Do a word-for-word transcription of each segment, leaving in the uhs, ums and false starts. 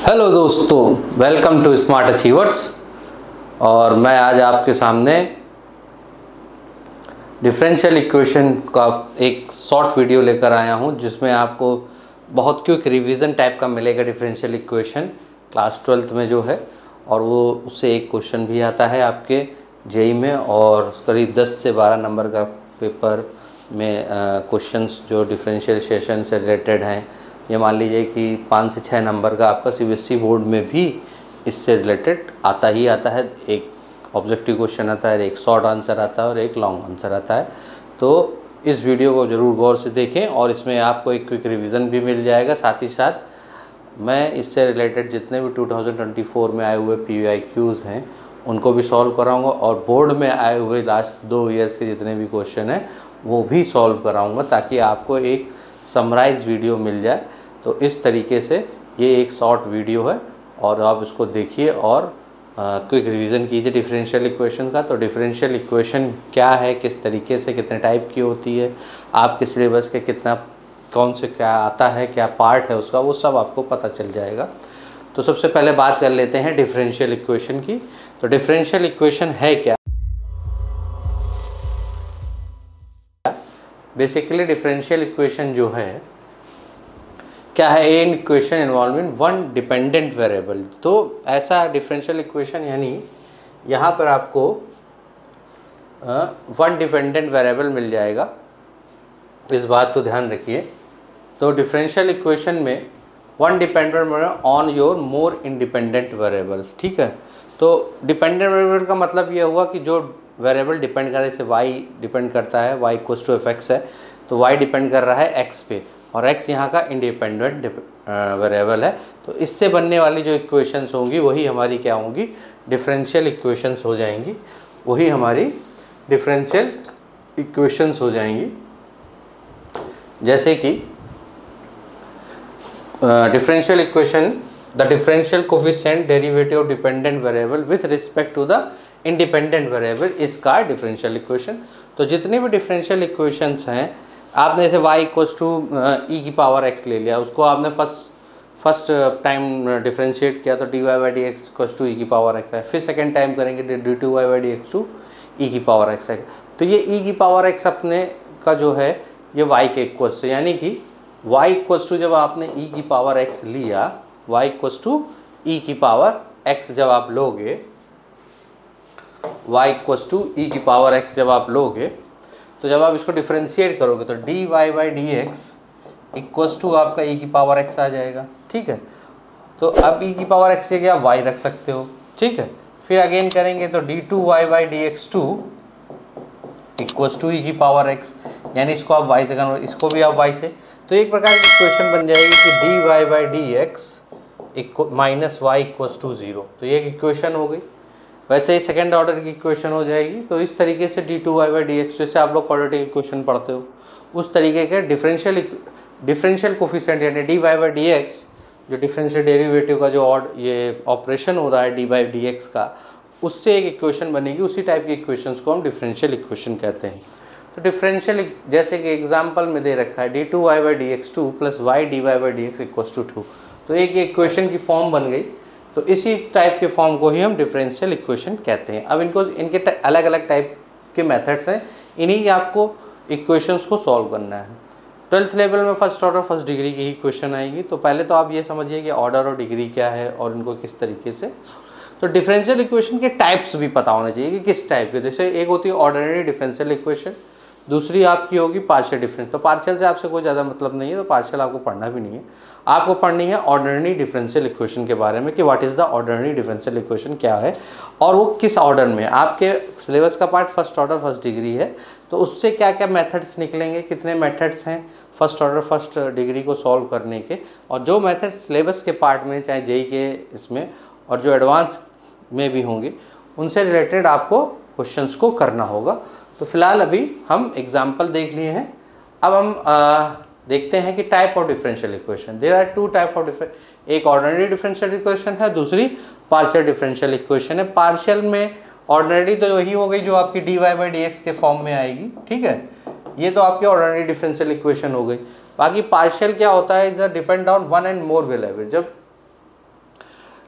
Hello दोस्तों, welcome to smart achievers. और मैं आज आपके सामने डिफरेंशियल इक्वेशन का एक शॉर्ट वीडियो लेकर आया हूं, जिसमें आपको बहुत क्विक रिवीजन टाइप का मिलेगा। डिफरेंशियल इक्वेशन क्लास ट्वेल्थ में जो है, और वो उससे एक क्वेश्चन भी आता है आपके जेई में, और करीब दस से बारह नंबर का पेपर में क्वेश्चंस जो डिफरेंशिएशन से रिलेटेड हैं। ये मान लीजिए कि पाँच से छः नंबर का आपका सीबीएसई बोर्ड में भी इससे रिलेटेड आता ही आता है। एक ऑब्जेक्टिव क्वेश्चन आता है, एक शॉर्ट आंसर आता है और एक लॉन्ग आंसर आता है। तो इस वीडियो को ज़रूर गौर से देखें, और इसमें आपको एक क्विक रिवीजन भी मिल जाएगा। साथ ही साथ मैं इससे रिलेटेड जितने भी दो हज़ार चौबीस में आए हुए पीवाईक्यूज़ हैं उनको भी सॉल्व कराऊंगा, और बोर्ड में आए हुए लास्ट दो ईयर्स के जितने भी क्वेश्चन हैं वो भी सॉल्व कराऊंगा, ताकि आपको एक समराइज वीडियो मिल जाए। तो इस तरीके से ये एक शॉर्ट वीडियो है, और आप इसको देखिए और क्विक रिवीजन कीजिए डिफरेंशियल इक्वेशन का। तो डिफरेंशियल इक्वेशन क्या है, किस तरीके से, कितने टाइप की होती है, आपके सिलेबस के कितना कौन से क्या आता है, क्या पार्ट है उसका, वो सब आपको पता चल जाएगा। तो सबसे पहले बात कर लेते हैं डिफरेंशियल इक्वेशन की। तो डिफरेंशियल इक्वेशन है क्या? बेसिकली डिफरेंशियल इक्वेशन जो है क्या है, an equation involving one dependent variable. तो ऐसा डिफरेंशियल इक्वेशन यानी यहाँ पर आपको वन डिपेंडेंट वेरिएबल मिल जाएगा, इस बात को ध्यान रखिए। तो डिफरेंशियल इक्वेशन में one dependent variable on your more independent variable, ठीक है। तो डिपेंडेंट वेरिएबल का मतलब ये हुआ कि जो वेरिएबल डिपेंड कर रहा है, जैसे वाई डिपेंड करता है, y equals to f x है, तो वाई डिपेंड कर रहा है एक्स पे, और x यहाँ का इंडिपेंडेंट वेरिएबल है। तो इससे बनने वाली जो इक्वेशंस होंगी वही हमारी क्या होंगी, डिफरेंशियल इक्वेशंस हो जाएंगी। वही हमारी डिफरेंशियल इक्वेशंस हो जाएंगी। जैसे कि differential equation, the differential coefficient derivative of dependent variable with respect to the independent variable is का डिफरेंशियल इक्वेशन। तो जितने भी डिफरेंशियल इक्वेशंस हैं, आपने जैसे y इक्वल्स टू ई की पावर x ले लिया, उसको आपने फर्स्ट फर्स्ट टाइम डिफरेंशिएट किया तो d y by d x equals to e की पावर x है। फिर सेकेंड टाइम करेंगे d two y by d x two e की पावर x है। तो ये e की पावर x अपने का जो है ये y के इक्वल्स से, यानी कि y इक्वल्स टू जब आपने e की पावर x लिया, y इक्वल्स टू ई की पावर x जब आप लोगे, y इक्वल्स टू ई की पावर x जब आप लोगे, तो जब आप इसको डिफरेंशिएट करोगे तो d y by d x equals to आपका ई की पावर एक्स आ जाएगा, ठीक है। तो अब ई की पावर एक्स से क्या वाई रख सकते हो, ठीक है। फिर अगेन करेंगे तो d two y by d x two equals to e की पावर एक्स, यानी इसको आप वाई से कन्वर्ट, इसको भी आप वाई से। तो एक प्रकार की इक्वेशन बन जाएगी कि d y by d x इक्व minus y equals to zero. तो ये एक इक्वेशन हो गई। वैसे ही सेकेंड ऑर्डर की इक्वेशन हो जाएगी। तो इस तरीके से d two y by d x, जैसे आप लोग क्वाड्रेटिक इक्वेशन पढ़ते हो उस तरीके के डिफरेंशियल डिफरेंशियल कोफिशिएंट यानी d y by d x, जो डिफरेंशियल डेरिवेटिव का जो ऑड ये ऑपरेशन हो रहा है डी बाई डी एक्स का, उससे एक इक्वेशन बनेगी। उसी टाइप की इक्वेशंस को हम डिफरेंशियल इक्वेशन कहते हैं। तो डिफरेंशियल जैसे कि एग्जाम्पल में दे रखा है d two y by d x two plus y d y by d x equals to two, तो एक इक्वेशन की फॉर्म बन गई। तो इसी टाइप के फॉर्म को ही हम डिफरेंशियल इक्वेशन कहते हैं। अब इनको इनके अलग अलग टाइप के मेथड्स हैं, इन्हीं आपको इक्वेशंस को सॉल्व करना है। ट्वेल्थ लेवल में फर्स्ट ऑर्डर फर्स्ट डिग्री की ही क्वेश्चन आएगी। तो पहले तो आप ये समझिए कि ऑर्डर और डिग्री क्या है और इनको किस तरीके से। तो डिफरेंशियल इक्वेशन के टाइप्स भी पता होने चाहिए कि किस टाइप के। जैसे एक होती है ऑर्डिनरी डिफरेंशियल इक्वेशन, दूसरी आपकी होगी पार्शियल डिफरेंस। तो पार्शियल से आपसे कोई ज़्यादा मतलब नहीं है, तो पार्शियल आपको पढ़ना भी नहीं है। आपको पढ़नी है ऑर्डिनरी डिफरेंशियल इक्वेशन के बारे में कि what is the ordinary differential equation क्या है और वो किस ऑर्डर में। आपके सिलेबस का part first order first degree है, तो उससे क्या क्या मेथड्स निकलेंगे, कितने मेथड्स हैं फर्स्ट ऑर्डर फर्स्ट डिग्री को सॉल्व करने के, और जो मेथड्स सिलेबस के पार्ट में चाहे जेई के इसमें और जो एडवांस में भी होंगे उनसे रिलेटेड आपको क्वेश्चंस को करना होगा। तो फिलहाल अभी हम एग्जाम्पल देख लिए हैं। अब हम आ, देखते हैं कि type of differential equation. There are two type of different, एक ऑर्डिनरी डिफरेंशियल इक्वेशन है, दूसरी पार्शियल डिफरेंशियल इक्वेशन है। पार्शियल में ऑर्डिनरी तो वही हो गई जो आपकी d y by d x के फॉर्म में आएगी, ठीक है। ये तो आपकी ऑर्डिनरी डिफरेंशियल इक्वेशन हो गई। बाकी पार्शियल क्या होता है, is depend on one and more variable. जब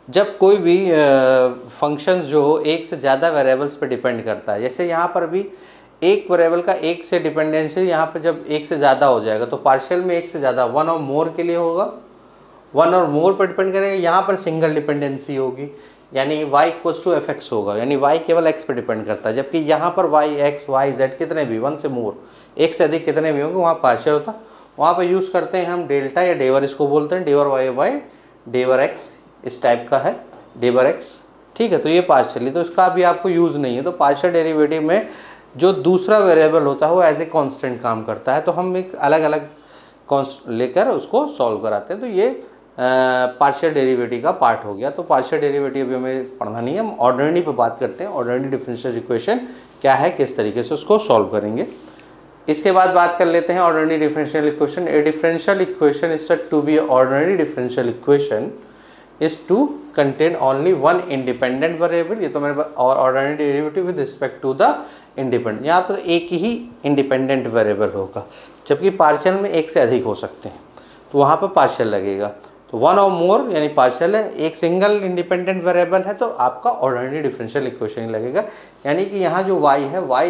जब कोई भी फंक्शंस जो हो एक से ज़्यादा वेरिएबल्स पे डिपेंड करता है, जैसे यहाँ पर भी एक वेरिएबल का एक से डिपेंडेंसी यहाँ पर जब एक से ज़्यादा हो जाएगा तो पार्शियल में एक से ज़्यादा वन और मोर के लिए होगा, वन और मोर पर डिपेंड करेगा। यहाँ पर सिंगल डिपेंडेंसी होगी, यानी y equals to f x होगा, यानी y केवल x पे डिपेंड करता है, जबकि यहाँ पर y x y z कितने भी वन से मोर एक से अधिक कितने भी होंगे वहाँ पार्शियल होता। वहाँ पर यूज़ करते हैं हम डेल्टा या डेवर, इसको बोलते हैं डेवर y बाई डेवर x, इस टाइप का है डेवर x, ठीक है। तो ये पार्शियली, तो इसका भी आपको यूज़ नहीं है। तो पार्शियल डेरिवेटिव में जो दूसरा वेरिएबल होता है वो एज ए कांस्टेंट काम करता है, तो हम एक अलग अलग कॉन्स्ट लेकर उसको सॉल्व कराते हैं। तो ये पार्शियल डेरिवेटिव का पार्ट हो गया। तो पार्शियल डेरिवेटिव अभी हमें पढ़ना नहीं है, हम ऑर्डिनरी पे बात करते हैं। ऑर्डिनरी डिफरेंशियल इक्वेशन क्या है, किस तरीके से उसको सॉल्व करेंगे। इसके बाद बात कर लेते हैं ordinary differential equation. A differential equation is said to be ordinary differential equation is to contain only one independent variable. ये तो मेरे पास और ordinary derivative with respect to the independent, यहाँ पर एक ही इंडिपेंडेंट वेरिएबल होगा, जबकि पार्शियल में एक से अधिक हो सकते हैं, तो वहाँ पर पार्शियल लगेगा। तो वन और मोर यानी पार्शियल है, एक सिंगल इंडिपेंडेंट वेरिएबल है तो आपका ऑर्डिनरी डिफरेंशियल इक्वेशन लगेगा। यानी कि यहाँ जो y है, y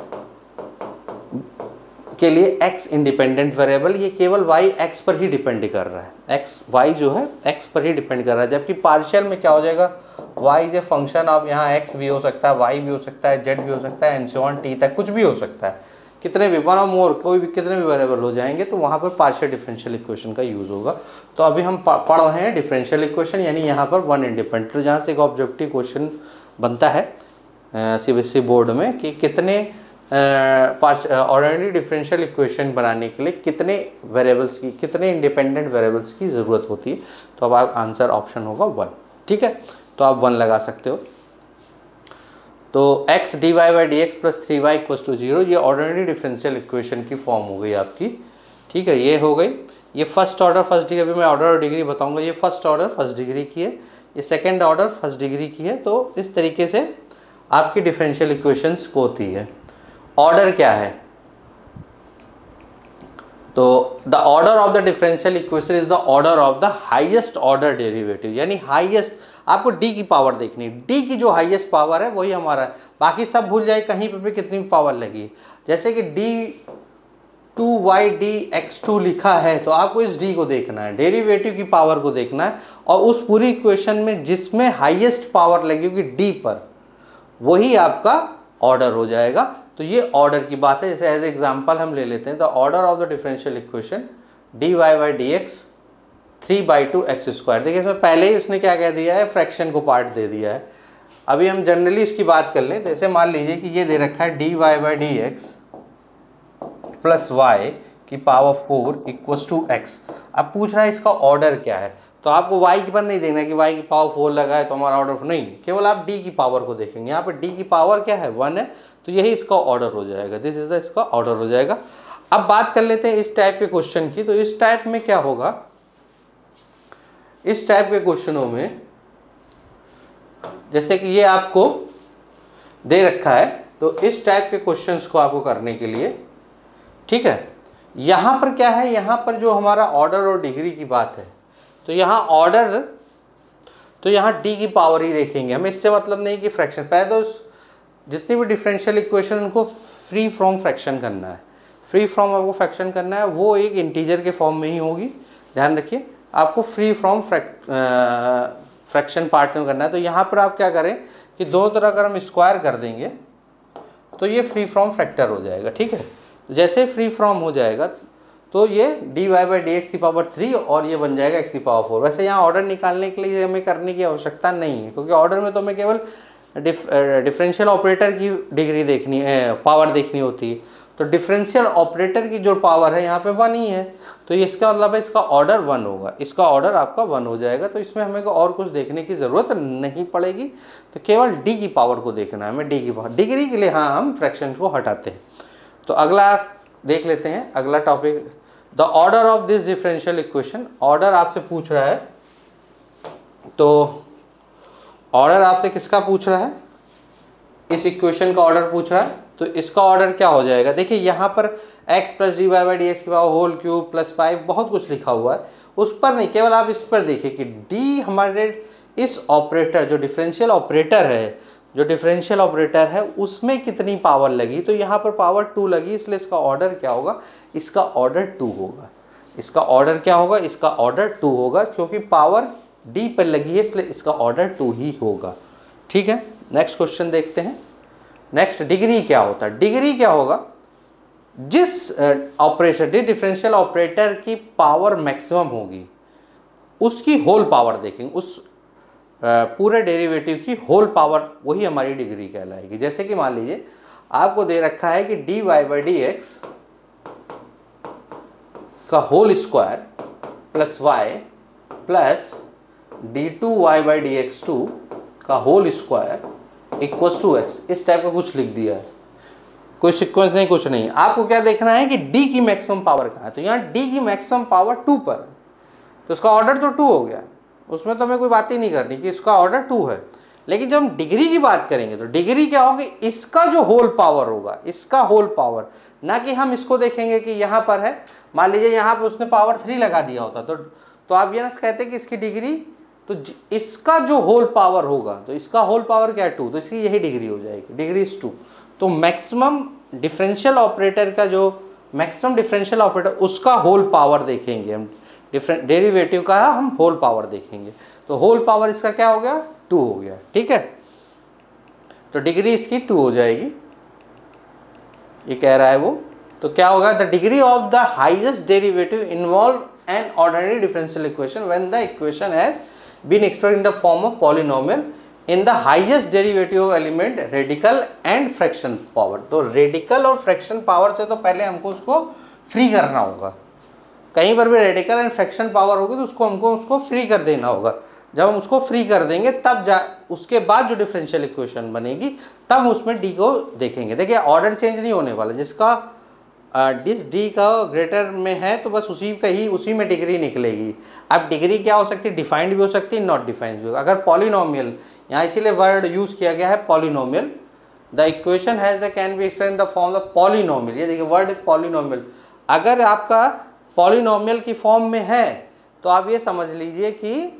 के लिए x इंडिपेंडेंट वेरिएबल, ये केवल y x पर ही डिपेंड कर रहा है, x y जो है x पर ही डिपेंड कर रहा है। जबकि पार्शियल में क्या हो जाएगा, y is a function of, यहाँ x भी हो सकता है, y भी हो सकता है, z भी हो सकता है, एंड सो ऑन t तक कुछ भी हो सकता है, कितने भी वन और मोर कोई भी कितने भी वेरिएबल हो जाएंगे, तो वहाँ पर पार्शियल डिफरेंशियल इक्वेशन का यूज़ होगा। तो अभी हम पढ़ रहे हैं डिफरेंशियल इक्वेशन, यानी यहाँ पर वन इंडिपेंडेंट। तो जहाँ से एक ऑब्जेक्टिव क्वेश्चन बनता है सीबीएसई बोर्ड में कि कितने ऑर्डिनरी डिफरेंशियल इक्वेशन बनाने के लिए कितने वेरिएबल्स की, कितने इंडिपेंडेंट वेरिएबल्स की ज़रूरत होती है। तो अब आप आंसर ऑप्शन होगा वन, ठीक है। तो आप वन लगा सकते हो। तो x dy by d x plus three y equals to zero, ये ऑर्डिनरी डिफरेंशियल इक्वेशन की फॉर्म हो गई आपकी, ठीक है। ये हो गई, ये फर्स्ट ऑर्डर फर्स्ट डिग्री, अभी मैं ऑर्डर और डिग्री बताऊंगा। ये फर्स्ट ऑर्डर फर्स्ट डिग्री की है, ये सेकंड ऑर्डर फर्स्ट डिग्री की है। तो इस तरीके से आपकी डिफरेंशियल इक्वेशंस होती है। ऑर्डर क्या है, तो the order of the differential equation is the order of the highest order derivative, यानी हाईएस्ट आपको d की पावर देखनी है, d की जो हाईएस्ट पावर है वही हमारा है, बाकी सब भूल जाए कहीं पर भी कितनी पावर लगी। जैसे कि d two y d x two लिखा है, तो आपको इस d को देखना है, डेरिवेटिव की पावर को देखना है, और उस पूरी इक्वेशन में जिसमें हाईएस्ट पावर लगी होगी d पर, वही आपका ऑर्डर हो जाएगा। तो ये ऑर्डर की बात है। जैसे एज एग्जाम्पल हम ले लेते हैं, the order of the differential equation d y by d x three by two x square. देखिए इसमें पहले ही उसने क्या कह दिया है, फ्रैक्शन को पार्ट दे दिया है। अभी हम जनरली इसकी बात कर लें, जैसे मान लीजिए कि ये दे रखा है d y by d x plus y की power four equals to x. अब पूछ रहा है इसका ऑर्डर क्या है, तो आपको y की पर नहीं देखना कि y की पावर फोर लगा है तो हमारा ऑर्डर नहीं, केवल आप d की पावर को देखेंगे। यहाँ पर d की पावर क्या है, वन है, तो यही इसका ऑर्डर हो जाएगा, दिस इज द इसका ऑर्डर हो जाएगा। अब बात कर लेते हैं इस टाइप के क्वेश्चन की। तो इस टाइप में क्या होगा, इस टाइप के क्वेश्चनों में जैसे कि ये आपको दे रखा है, तो इस टाइप के क्वेश्चंस को आपको करने के लिए, ठीक है, यहाँ पर क्या है, यहाँ पर जो हमारा ऑर्डर और डिग्री की बात है, तो यहाँ ऑर्डर, तो यहाँ d की पावर ही देखेंगे हमें, इससे मतलब नहीं कि फ्रैक्शन। पहले तो जितनी भी डिफरेंशियल इक्वेशन उनको फ्री फ्रॉम फ्रैक्शन करना है, फ्री फ्रॉम आपको फ्रैक्शन करना है, वो एक इंटीजर के फॉर्म में ही होगी, ध्यान रखिए, आपको फ्री फ्रॉम फ्रैक्शन पार्ट में करना है। तो यहाँ पर आप क्या करें कि दोनों तरह अगर हम स्क्वायर कर देंगे तो ये फ्री फ्रॉम फैक्टर हो जाएगा, ठीक है। जैसे फ्री फ्रॉम हो जाएगा तो ये d y by d x की पावर थ्री और ये बन जाएगा एक्स की पावर फोर। वैसे यहाँ ऑर्डर निकालने के लिए हमें करने की आवश्यकता नहीं है, क्योंकि ऑर्डर में तो हमें केवल डिफरेंशियल ऑपरेटर की डिग्री देखनी है, पावर देखनी होती है। तो डिफरेंशियल ऑपरेटर की जो पावर है यहाँ पे वन ही है, तो ये इसका मतलब है इसका ऑर्डर वन होगा, इसका ऑर्डर आपका वन हो जाएगा। तो इसमें हमें को और कुछ देखने की ज़रूरत नहीं पड़ेगी, तो केवल डी की पावर को देखना है हमें, डी की पावर। डिग्री के लिए हाँ हम फ्रैक्शन को हटाते हैं। तो अगला देख लेते हैं, अगला topic, the order of this differential equation. Order आपसे पूछ रहा है, तो ऑर्डर आपसे किसका पूछ रहा है, इस इक्वेशन का ऑर्डर पूछ रहा है। तो इसका ऑर्डर क्या हो जाएगा, देखिए यहाँ पर x plus d y by d x की power whole cube plus five बहुत कुछ लिखा हुआ है, उस पर नहीं, केवल आप इस पर देखिए कि d हमारे इस ऑपरेटर जो डिफरेंशियल ऑपरेटर है जो डिफरेंशियल ऑपरेटर है उसमें कितनी पावर लगी, तो यहाँ पर पावर टू लगी, इसलिए इसका ऑर्डर क्या होगा, इसका ऑर्डर टू होगा। इसका ऑर्डर क्या होगा, इसका ऑर्डर टू होगा, क्योंकि पावर डी पर लगी है इसलिए इसका ऑर्डर टू ही होगा। ठीक है, नेक्स्ट क्वेश्चन देखते हैं। नेक्स्ट, डिग्री क्या होता है? डिग्री क्या होगा, जिस ऑपरेटर जिस डिफरेंशियल ऑपरेटर की पावर मैक्सिमम होगी उसकी होल पावर देखेंगे, उस पूरे डेरिवेटिव की होल पावर, वही हमारी डिग्री कहलाएगी। जैसे कि मान लीजिए आपको दे रखा है कि d y by d x का whole square plus y plus d two y by d x two का whole square equals to x, इस टाइप का कुछ लिख दिया है। कोई सीक्वेंस नहीं, कुछ नहीं। आपको क्या देखना है कि डी की मैक्सिमम पावर कहाँ है, तो यहाँ डी की मैक्सिमम पावर टू पर, तो इसका ऑर्डर तो टू हो गया, उसमें तो हमें कोई बात ही नहीं करनी कि इसका ऑर्डर टू है। लेकिन जब हम डिग्री की बात करेंगे तो डिग्री क्या होगी, इसका जो होल पावर होगा, इसका होल पावर, ना कि हम इसको देखेंगे कि यहाँ पर है, मान लीजिए यहाँ पर उसने पावर थ्री लगा दिया होता तो तो आप ये ना कहते कि इसकी डिग्री, तो इसका जो होल पावर होगा, तो इसका होल पावर क्या है, टू, तो इसकी यही डिग्री हो जाएगी, डिग्री इज टू। तो मैक्सिमम डिफरेंशियल ऑपरेटर का जो मैक्सिमम डिफरेंशियल ऑपरेटर उसका होल पावर देखेंगे हम, डिफरेंट डेरिवेटिव का हम होल पावर देखेंगे, तो होल पावर इसका क्या हो गया, टू हो गया। ठीक है, तो डिग्री इसकी टू हो जाएगी, ये कह रहा है वो। तो क्या होगा, the degree of the highest derivative involve an ordinary differential equation when the equation has been expressed in the form of polynomial in the highest derivative of element radical and fraction power. तो radical और fraction power से तो पहले हमको उसको free करना होगा, कहीं पर भी रेडिकल एंड फ्रैक्शन पावर होगी तो उसको हमको उसको फ्री कर देना होगा। जब हम उसको फ्री कर देंगे तब जा उसके बाद जो डिफरेंशियल इक्वेशन बनेगी तब उसमें डी को देखेंगे। देखिए ऑर्डर चेंज नहीं होने वाला, जिसका डिस डी का ग्रेटर में है तो बस उसी का ही उसी में डिग्री निकलेगी। अब डिग्री क्या हो सकती है, डिफाइंड भी हो सकती है, नॉट डिफाइंड भी हो। अगर पॉलिनोमियल, यहाँ इसीलिए वर्ड यूज़ किया गया है polynomial, the equation has the can be explain the form the polynomial. ये देखिए वर्ड पॉलिनोमियल, अगर आपका पॉलिनोमियल की फॉर्म में है तो आप ये समझ लीजिए कि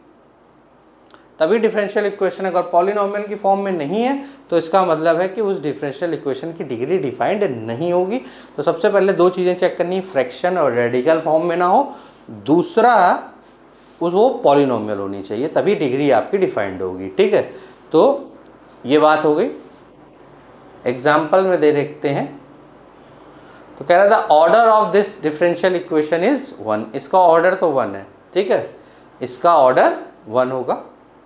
तभी डिफरेंशियल इक्वेशन, अगर पॉलिनोमियल की फॉर्म में नहीं है तो इसका मतलब है कि उस डिफरेंशियल इक्वेशन की डिग्री डिफाइंड नहीं होगी। तो सबसे पहले दो चीज़ें चेक करनी, फ्रैक्शन और रेडिकल फॉर्म में ना हो, दूसरा उस वो पॉलिनोमियल होनी चाहिए, तभी डिग्री आपकी डिफाइंड होगी। ठीक है, तो ये बात हो गई। एग्जाम्पल में दे देखते हैं, तो कह रहा था order of this differential equation is one, इसका ऑर्डर तो वन है। ठीक है, इसका ऑर्डर वन होगा,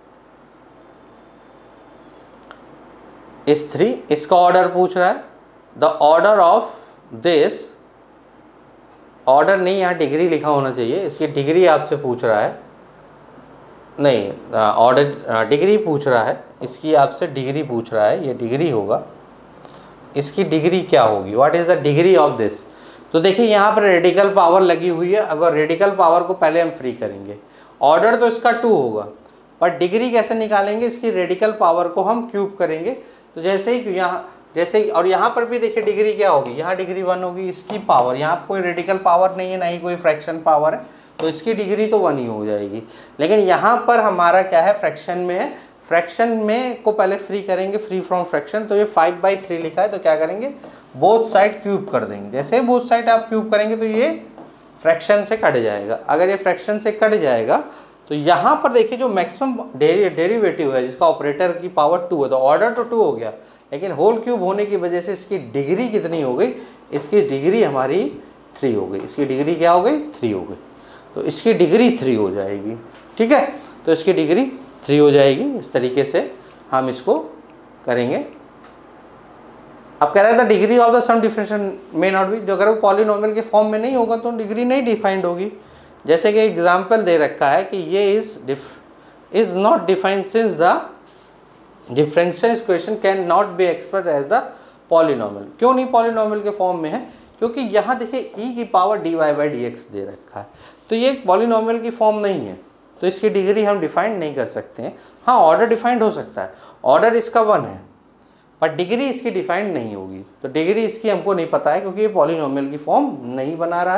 इस थ्री, इसका ऑर्डर पूछ रहा है, the order of this, order नहीं यहाँ डिग्री लिखा होना चाहिए, इसकी डिग्री आपसे पूछ रहा है, नहीं ऑर्डर डिग्री पूछ रहा है, इसकी आपसे डिग्री पूछ रहा है, ये डिग्री होगा, इसकी डिग्री क्या होगी, what is the degree of this. तो देखिए यहाँ पर रेडिकल पावर लगी हुई है, अगर रेडिकल पावर को पहले हम फ्री करेंगे, ऑर्डर तो इसका टू होगा, पर डिग्री कैसे निकालेंगे, इसकी रेडिकल पावर को हम क्यूब करेंगे। तो जैसे ही यहाँ जैसे ही और यहाँ पर भी देखिए डिग्री क्या होगी, यहाँ डिग्री वन होगी, इसकी पावर, यहाँ कोई रेडिकल पावर नहीं है ना ही कोई फ्रैक्शन पावर है, तो इसकी डिग्री तो वन ही हो जाएगी। लेकिन यहाँ पर हमारा क्या है, फ्रैक्शन में है, फ्रैक्शन में को पहले फ्री करेंगे, फ्री फ्रॉम फ्रैक्शन, तो ये फाइव बाई थ्री लिखा है, तो क्या करेंगे, बोथ साइड क्यूब कर देंगे। जैसे बोथ साइड आप क्यूब करेंगे तो ये फ्रैक्शन से कट जाएगा। अगर ये फ्रैक्शन से कट जाएगा तो यहाँ पर देखिए जो मैक्सिमम डेरी डेरिवेटिव है जिसका ऑपरेटर की पावर टू है, तो ऑर्डर तो टू हो गया, लेकिन होल क्यूब होने की वजह से इसकी डिग्री कितनी हो गई, इसकी डिग्री हमारी थ्री हो गई, इसकी डिग्री क्या हो गई, थ्री हो गई, तो इसकी डिग्री थ्री हो जाएगी। ठीक है, तो इसकी डिग्री थ्री हो जाएगी, इस तरीके से हम इसको करेंगे। अब कह रहा था degree of the some differential may not be, जो अगर वो पॉलिनोमियल के फॉर्म में नहीं होगा तो डिग्री नहीं डिफाइंड होगी। जैसे कि एग्जाम्पल दे रखा है कि ये is is not defined since the differential equation can not be expressed as the polynomial. क्यों नहीं पॉलिनोमियल के फॉर्म में है, क्योंकि यहाँ देखिए ई की power d y by d x दे रखा है, तो ये एक पॉलिनोमियल की फॉर्म नहीं है, तो इसकी डिग्री हम डिफाइंड नहीं कर सकते हैं। हाँ, ऑर्डर डिफाइंड हो सकता है, ऑर्डर इसका वन है, पर डिग्री इसकी डिफाइंड नहीं होगी। तो डिग्री इसकी हमको नहीं पता है क्योंकि ये पॉलिनोमियल की फॉर्म नहीं बना रहा है,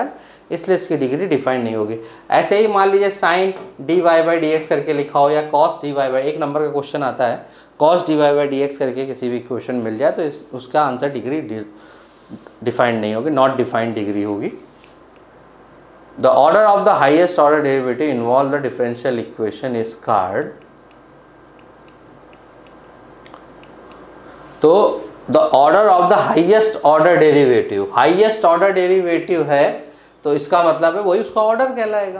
इसलिए इसकी डिग्री डिफाइंड नहीं होगी। ऐसे ही मान लीजिए sine d y by d x करके लिखा हो, या कॉस डी वाई बाई, एक नंबर का क्वेश्चन आता है cos d y by d x करके किसी भी क्वेश्चन मिल जाए तो इस उसका आंसर डिग्री डिफाइंड नहीं होगी, नॉट डिफाइंड डिग्री होगी। The order of the highest order derivative involve the differential equation is called, तो the order of the highest order derivative, highest order derivative है तो इसका मतलब है वही उसका ऑर्डर कहलाएगा।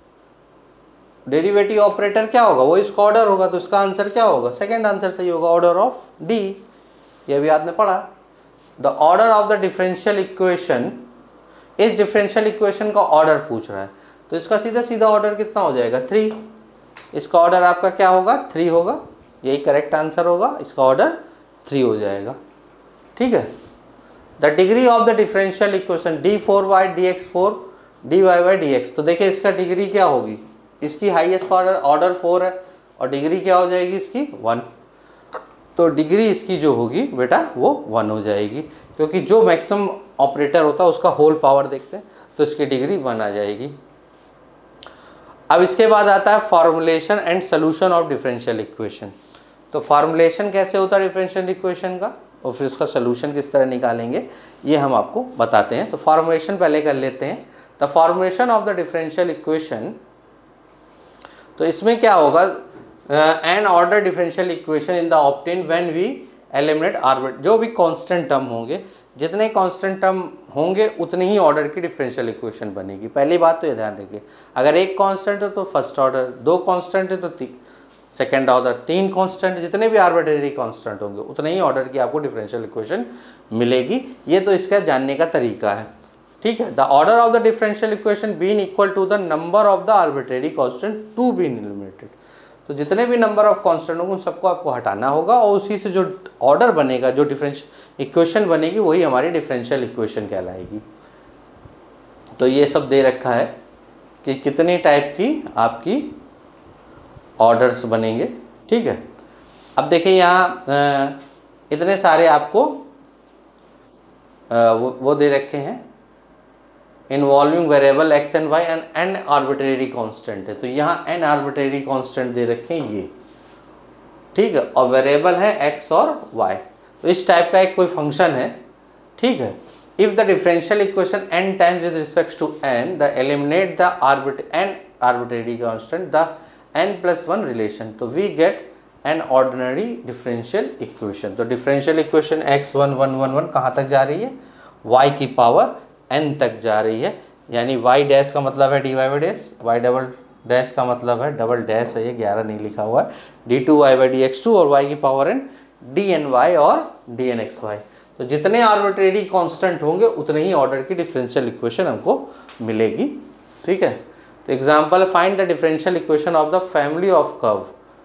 डेरिवेटिव ऑपरेटर क्या होगा, वही इसका ऑर्डर होगा, तो इसका आंसर क्या होगा, सेकंड आंसर सही होगा, ऑर्डर ऑफ डी। ये भी आपने पढ़ा। The order of the differential equation, इस डिफरेंशियल इक्वेशन का ऑर्डर पूछ रहा है तो इसका सीधा सीधा ऑर्डर कितना हो जाएगा, थ्री। इसका ऑर्डर आपका क्या होगा, थ्री होगा, यही करेक्ट आंसर होगा, इसका ऑर्डर थ्री हो जाएगा। ठीक है। The degree of the differential equation d four y d x four d y by d x, तो देखिए इसका डिग्री क्या होगी, इसकी हाईएस्ट ऑर्डर ऑर्डर फोर है और डिग्री क्या हो जाएगी इसकी, वन। तो डिग्री इसकी जो होगी बेटा वो वन हो जाएगी, क्योंकि जो मैक्सिमम ऑपरेटर होता है उसका होल पावर देखते हैं तो इसकी डिग्री वन आ जाएगी। अब इसके बाद आता है formulation and solution of differential equation. तो फॉर्मुलेशन कैसे होता है डिफरेंशियल इक्वेशन का और फिर उसका सोल्यूशन किस तरह निकालेंगे ये हम आपको बताते हैं। तो फॉर्मुलेशन पहले कर लेते हैं। The formulation of the differential equation, तो इसमें क्या होगा, n order differential equation in the obtain when we eliminate आर्बिट, जो भी कांस्टेंट टर्म होंगे, जितने कांस्टेंट टर्म होंगे उतने ही ऑर्डर की डिफरेंशियल इक्वेशन बनेगी। पहली बात तो ये ध्यान रखिए, अगर एक कांस्टेंट है तो फर्स्ट ऑर्डर, दो कांस्टेंट है तो सेकेंड ऑर्डर, तीन कांस्टेंट, जितने भी आर्बिट्रेरी कांस्टेंट होंगे उतने ही ऑर्डर की आपको डिफरेंशियल इक्वेशन मिलेगी। ये तो इसका जानने का तरीका है। ठीक है। The order of the differential equation been equal to the number of the arbitrary constant to be eliminated, तो जितने भी नंबर ऑफ कांस्टेंट होंगे उन सबको आपको हटाना होगा और उसी से जो ऑर्डर बनेगा, जो डिफरेंशियल इक्वेशन बनेगी वही हमारी डिफरेंशियल इक्वेशन कहलाएगी। तो ये सब दे रखा है कि कितने टाइप की आपकी ऑर्डर्स बनेंगे। ठीक है। अब देखिए यहाँ इतने सारे आपको आ, वो, वो दे रखे हैं, involving variable x and y and n arbitrary constant है, तो यहाँ एन आर्बिट्रेरी कांस्टेंट दे रखे हैं ये। ठीक है। और वेरिएबल है एक्स और वाई, तो इस टाइप का एक कोई फंक्शन है। ठीक है। If the differential equation n times with respect to n the eliminate the आर्बिट n arbitrary constant the n plus one relation, तो we get an ordinary differential equation. तो differential equation x one one one one कहाँ तक जा रही है, y की power n तक जा रही है, यानी y डैश का मतलब है d y by dash, y double dash का मतलब है डबल डैश है, ये ग्यारह नहीं लिखा हुआ है, d two y by d x two और y की power n d n y और डी एन एक्स वाई। तो जितने आर्बिट्रेरी कांस्टेंट होंगे उतने ही ऑर्डर की डिफरेंशियल इक्वेशन हमको मिलेगी। ठीक है। तो example, find the differential equation of the family of curve,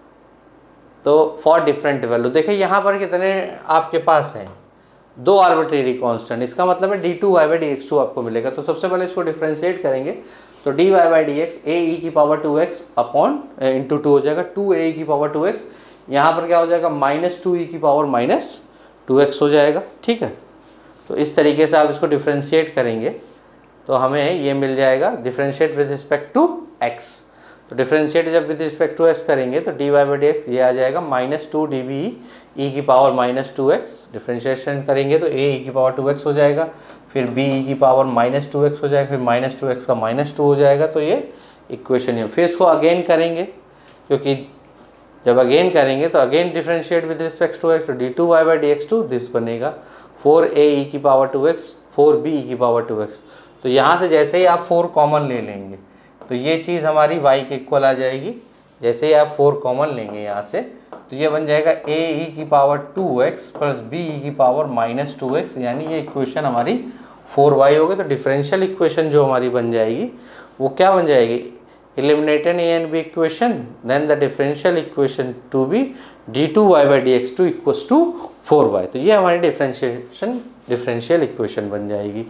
तो फॉर डिफरेंट वैल्यू। देखिए यहाँ पर कितने आपके पास हैं, दो आर्बिट्रेरी कांस्टेंट, इसका मतलब है d two y by d x two आपको मिलेगा। तो सबसे पहले इसको डिफरेंशिएट करेंगे तो d y by d x a e की power two x upon into two हो जाएगा, टू ए ई की पावर टू एक्स, यहाँ पर क्या हो जाएगा माइनस टू ई की पावर माइनस टू एक्स हो जाएगा। ठीक है। तो इस तरीके से आप इसको डिफरेंशिएट करेंगे तो हमें ये मिल जाएगा differentiate with respect to x. तो डिफरेंशिएट जब विद रिस्पेक्ट टू एक्स करेंगे तो d y by d x ये आ जाएगा minus two d b e की power minus two x, differentiation करेंगे तो ए ई की पावर टू एक्स हो जाएगा, फिर बी ई की पावर माइनस टू एक्स हो जाएगा, फिर माइनस टू एक्स का माइनस टू हो जाएगा। तो ये इक्वेशन है। फिर इसको अगेन करेंगे, क्योंकि जब अगेन करेंगे तो again differentiate with respect to x, तो d two y by d x two this बनेगा फोर ए ई की power two x four b e की पावर टू एक्स। तो यहाँ से जैसे ही आप फोर कॉमन ले लेंगे तो ये चीज़ हमारी y के इक्वल आ जाएगी। जैसे ही आप फोर कॉमन लेंगे यहाँ से तो ये बन जाएगा ए ई की power two x plus b e की पावर माइनस टू एक्स, यानी ये इक्वेशन हमारी फोर वाई होगी। तो डिफरेंशियल इक्वेशन जो हमारी बन जाएगी वो क्या बन जाएगी, eliminated a and b equation, then the differential equation to be d two y by d x two equals to four y. तो ये हमारी डिफरेंशिएशन डिफरेंशियल इक्वेशन बन जाएगी।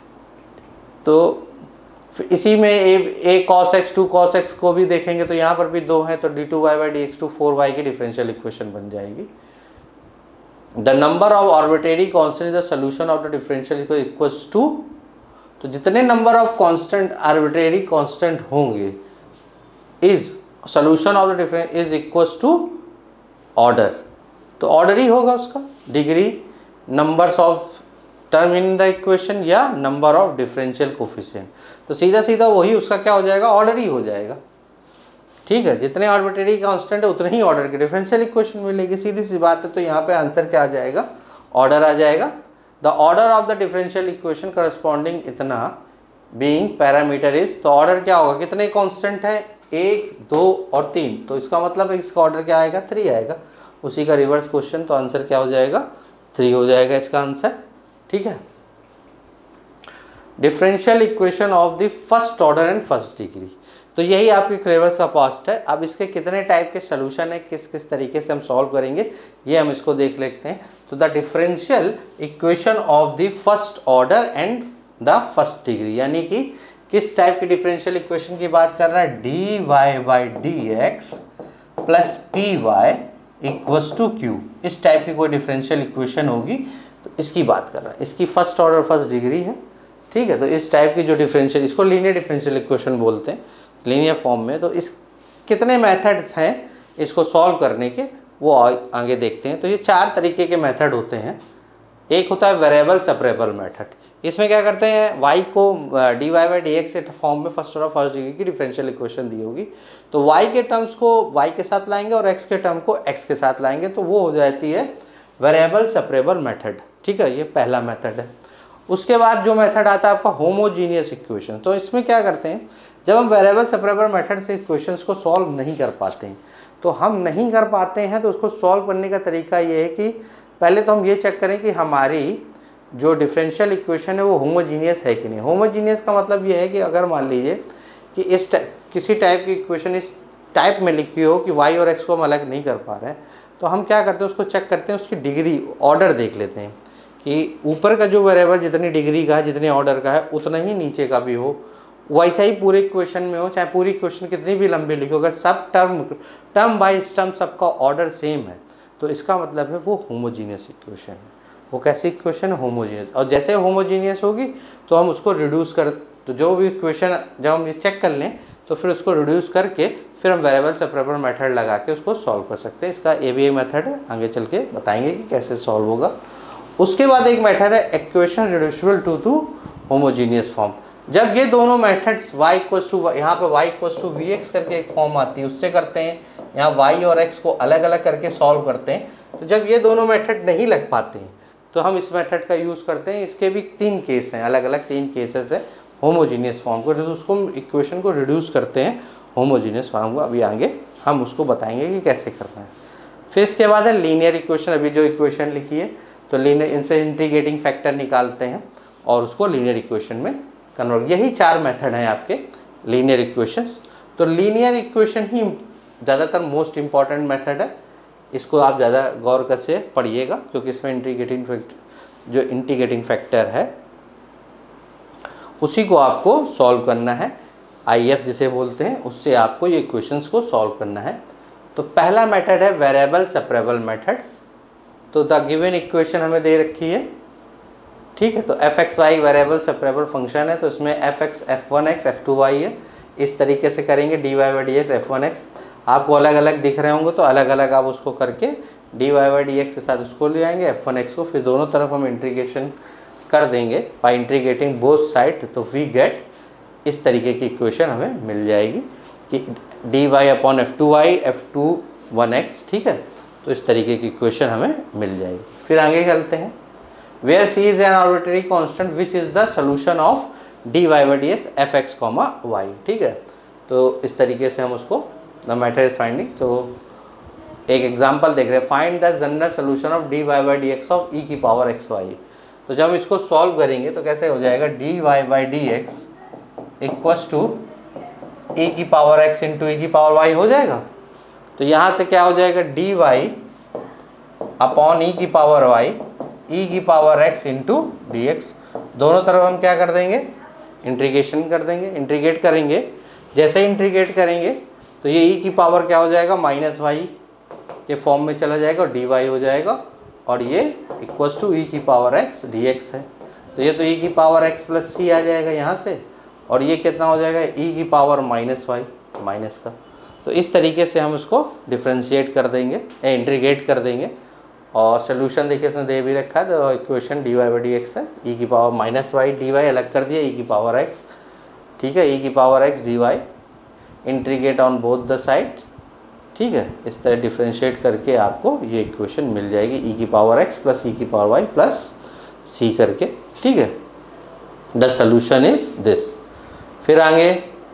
तो इसी में a a cos x two cos x को भी देखेंगे तो यहाँ पर भी दो हैं, तो d two y by d x two four y की डिफरेंशियल इक्वेशन बन जाएगी। The number of arbitrary constant in the solution of the differential equals to तो जितने number of constant arbitrary constant होंगे is solution of the difference is equals to order, तो order ही होगा उसका, degree numbers of term in the equation या number of differential coefficient, तो सीधा सीधा वही उसका क्या हो जाएगा, ऑर्डर ही हो जाएगा। ठीक है, जितने आर्बिट्रेरी कांस्टेंट है उतने ही ऑर्डर की डिफरेंशियल इक्वेशन मिलेगी, सीधी सी बात है। तो यहाँ पे आंसर क्या आ जाएगा, ऑर्डर आ जाएगा। The order of the differential equation corresponding इतना बीइंग पैरामीटर इज, तो ऑर्डर क्या होगा, कितने कांस्टेंट है, एक दो और तीन, तो इसका मतलब है इसका ऑर्डर क्या आएगा, थ्री आएगा। उसी का रिवर्स क्वेश्चन, तो आंसर क्या हो जाएगा, थ्री हो जाएगा इसका आंसर। ठीक है, differential equation of the first order and first degree, तो यही आपके क्रेवर्स का पास्ट है। अब इसके कितने टाइप के सोल्यूशन है, किस किस तरीके से हम सॉल्व करेंगे, ये हम इसको देख लेते हैं। तो the differential equation of the first order and the first degree, यानी कि किस टाइप की डिफरेंशियल इक्वेशन की बात कर रहा है, d y by d x plus p y equals to q, इस टाइप की कोई डिफरेंशियल इक्वेशन होगी तो इसकी बात कर रहा है। इसकी फर्स्ट ऑर्डर फर्स्ट डिग्री है। ठीक है, तो इस टाइप की जो डिफरेंशियल, इसको लीनियर डिफरेंशियल इक्वेशन बोलते हैं, लीनियर फॉर्म में। तो इस कितने मेथड्स हैं इसको सॉल्व करने के, वो आगे देखते हैं। तो ये चार तरीके के मेथड होते हैं। एक होता है वेरिएबल सेपरेबल मेथड, इसमें क्या करते हैं, y को d y by d x के फॉर्म में फर्स्ट ऑर्डर फर्स्ट डिग्री की डिफरेंशियल इक्वेशन दी होगी, तो y के टर्म्स को y के साथ लाएंगे और x के टर्म को x के साथ लाएंगे, तो वो हो जाती है वेरिएबल सेपरेबल मेथड। ठीक है, ये पहला मेथड है। उसके बाद जो मेथड आता है आपका होमोजीनियस इक्वेशन, तो इसमें क्या करते हैं, जब हम वेरिएबल सेपरेबल मेथड से इक्वेशंस को सॉल्व नहीं कर पाते हैं, तो हम नहीं कर पाते हैं तो उसको सॉल्व करने का तरीका ये है कि पहले तो हम ये चेक करें कि हमारी जो डिफरेंशियल इक्वेशन है वो होमोजीनियस है कि नहीं। होमोजीनियस का मतलब ये है कि अगर मान लीजिए कि इस किसी टाइप की इक्वेशन इस टाइप में लिखी हो कि y और x को हम अलग नहीं कर पा रहे हैं, तो हम क्या करते हैं, उसको चेक करते हैं, उसकी डिग्री ऑर्डर देख लेते हैं कि ऊपर का जो वेरिएबल जितनी डिग्री का है, जितने ऑर्डर का है, उतना ही नीचे का भी हो, वैसा ही पूरे इक्वेशन में हो, चाहे पूरी इक्वेशन कितनी भी लंबी लिखो, अगर सब टर्म टर्म बाय टर्म सबका ऑर्डर सेम है, तो इसका मतलब है वो होमोजीनियस इक्वेशन है। वो कैसी इक्वेशन है, होमोजीनियस। और जैसे होमोजीनियस होगी तो हम उसको रिड्यूस कर, तो जो भी इक्वेशन जब हम ये चेक कर लें तो फिर उसको रिड्यूस करके फिर हम वेरिएबल सेपरेबल मेथड लगा के उसको सॉल्व कर सकते हैं। इसका ए बी ए मेथड है, आगे चल के बताएंगे कि कैसे सॉल्व होगा। उसके बाद एक मेथड है equation reducible to to homogeneous form. जब ये दोनों मेथड्स y इक्वल्स टू, यहाँ पे y equals to v x करके एक फॉर्म आती है, उससे करते हैं, यहाँ y और x को अलग अलग करके सॉल्व करते हैं। तो जब ये दोनों मेथड नहीं लग पाते हैं तो हम इस मेथड का यूज़ करते हैं। इसके भी तीन केस हैं, अलग अलग तीन केसेस है होमोजीनियस फॉर्म को, तो उसको इक्वेशन को रिड्यूस करते हैं होमोजीनियस फॉर्म को। अभी आगे हम उसको बताएंगे कि कैसे करना है। फिर इसके बाद है लीनियर इक्वेशन। अभी जो इक्वेशन लिखी है तो लीनियर, इन पर इंटीग्रेटिंग फैक्टर निकालते हैं और उसको लीनियर इक्वेशन में कन्वर्ट। यही चार मेथड हैं आपके लीनियर इक्वेशंस। तो लीनियर इक्वेशन ही ज़्यादातर मोस्ट इम्पॉर्टेंट मेथड है, इसको आप ज़्यादा गौर कर से पढ़िएगा, क्योंकि इसमें इंटीग्रेटिंग फैक्टर, जो इंटीग्रेटिंग फैक्टर है उसी को आपको सॉल्व करना है। आई एफ जिसे बोलते हैं, उससे आपको ये इक्वेशंस को सॉल्व करना है। तो पहला मेथड है वेरिएबल सेपरेबल मेथड। तो द गिवन इक्वेशन हमें दे रखी है, ठीक है। तो f x y variable separable function है, तो इसमें f x f one x f two y है। इस तरीके से करेंगे, d y by d x f one x आपको अलग अलग दिख रहे होंगे, तो अलग अलग आप उसको करके d y by d x के साथ उसको ले आएंगे एफ वन एक्स को, फिर दोनों तरफ हम इंटीग्रेशन कर देंगे बाई इंटीग्रेटिंग बोथ साइड, तो वी गेट इस तरीके की इक्वेशन हमें मिल जाएगी कि d y upon f two y f two one x, ठीक है। तो इस तरीके की इक्वेशन हमें मिल जाएगी। फिर आगे चलते हैं, where c is an arbitrary constant which is the solution of d y by d x f x comma y, ठीक है। तो इस तरीके से हम उसको द मैटर इज फाइंडिंग। तो एक एग्जांपल देख रहे हैं, find the general solution of d y by d x of e की पावर एक्स वाई। तो जब हम इसको सॉल्व करेंगे तो कैसे हो जाएगा, d y by d x equals to e की पावर एक्स इंटू ई की पावर वाई हो जाएगा। तो यहाँ से क्या हो जाएगा, डी वाई अपॉन ई की पावर वाई ई की power x into d x. दोनों तरफ हम क्या कर देंगे, इंटीग्रेशन कर देंगे, इंटीग्रेट करेंगे। जैसे ही इंटीग्रेट करेंगे तो ये ई की पावर क्या हो जाएगा, माइनस वाई के फॉर्म में चला जाएगा और डी वाई हो जाएगा, और ये इक्वल्स टू ई की पावर एक्स डी एक्स है। तो ये तो e की पावर x प्लस सी आ जाएगा यहाँ से, और ये कितना हो जाएगा e की पावर माइनस वाई माइनस का। तो इस तरीके से हम उसको डिफ्रेंशिएट कर देंगे, इंटीग्रेट कर देंगे। और सोल्यूशन देखिए इसमें दे भी रखा है, तो equation d y by d x है, e की power minus y d y अलग कर दिया, e की पावर x, ठीक है, e की power x d y, integrate on both the side, ठीक है। इस तरह डिफ्रेंशिएट करके आपको ये इक्वेशन मिल जाएगी, e की पावर x प्लस e की पावर y प्लस c करके, ठीक है। The solution is this. फिर आगे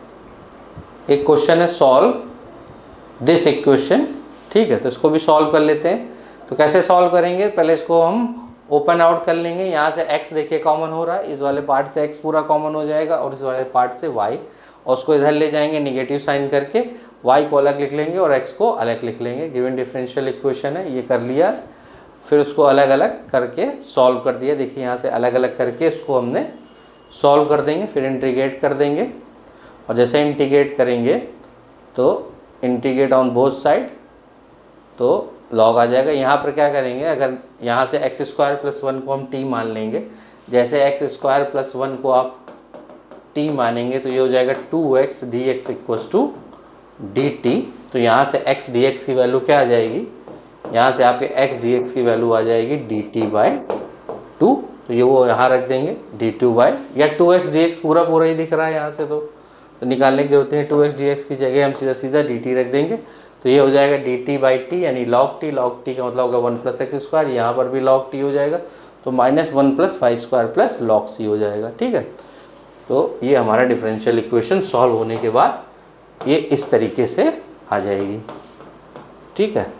एक क्वेश्चन है सॉल्व दिस इक्वेशन, ठीक है, तो इसको भी सॉल्व कर लेते हैं। तो कैसे सॉल्व करेंगे, पहले इसको हम ओपन आउट कर लेंगे। यहाँ से x देखिए कॉमन हो रहा है, इस वाले पार्ट से x पूरा कॉमन हो जाएगा और इस वाले पार्ट से y, और उसको इधर ले जाएंगे निगेटिव साइन करके, y को अलग लिख लेंगे और x को अलग लिख लेंगे। गिवन डिफरेंशियल इक्वेशन है, ये कर लिया। फिर उसको अलग अलग करके सॉल्व कर दिया। देखिए यहाँ से अलग अलग करके इसको हमने सॉल्व कर देंगे, फिर इंटीग्रेट कर देंगे। और जैसे इंटीग्रेट करेंगे तो इंटीग्रेट ऑन बोथ साइड, तो लॉग आ जाएगा। यहाँ पर क्या करेंगे, अगर यहाँ से एक्स स्क्वायर प्लस वन को हम टी मान लेंगे, जैसे एक्स स्क्वायर प्लस वन को आप टी मानेंगे तो ये हो जाएगा two x d x equals to d t. तो यहाँ से x डी एक्स की वैल्यू क्या आ जाएगी, यहाँ से आपके x डी एक्स की वैल्यू आ जाएगी डी टी बाई टू। तो ये वो यहाँ रख देंगे डी टू बाई, या टू एक्स डी एक्स पूरा पूरा ही दिख रहा है यहाँ से, तो, तो निकालने की जरूरत नहीं। टू एक्स डी एक्स की जगह हम सीधा सीधा डी टी रख देंगे। तो ये हो जाएगा डी टी बाई टी, यानी लॉग टी। लॉग टी का मतलब होगा वन प्लस एक्स स्क्वायर, यहाँ पर भी लॉग टी हो जाएगा, तो minus one plus five square plus log c हो जाएगा, ठीक है। तो ये हमारा डिफरेंशियल इक्वेशन सॉल्व होने के बाद ये इस तरीके से आ जाएगी, ठीक है।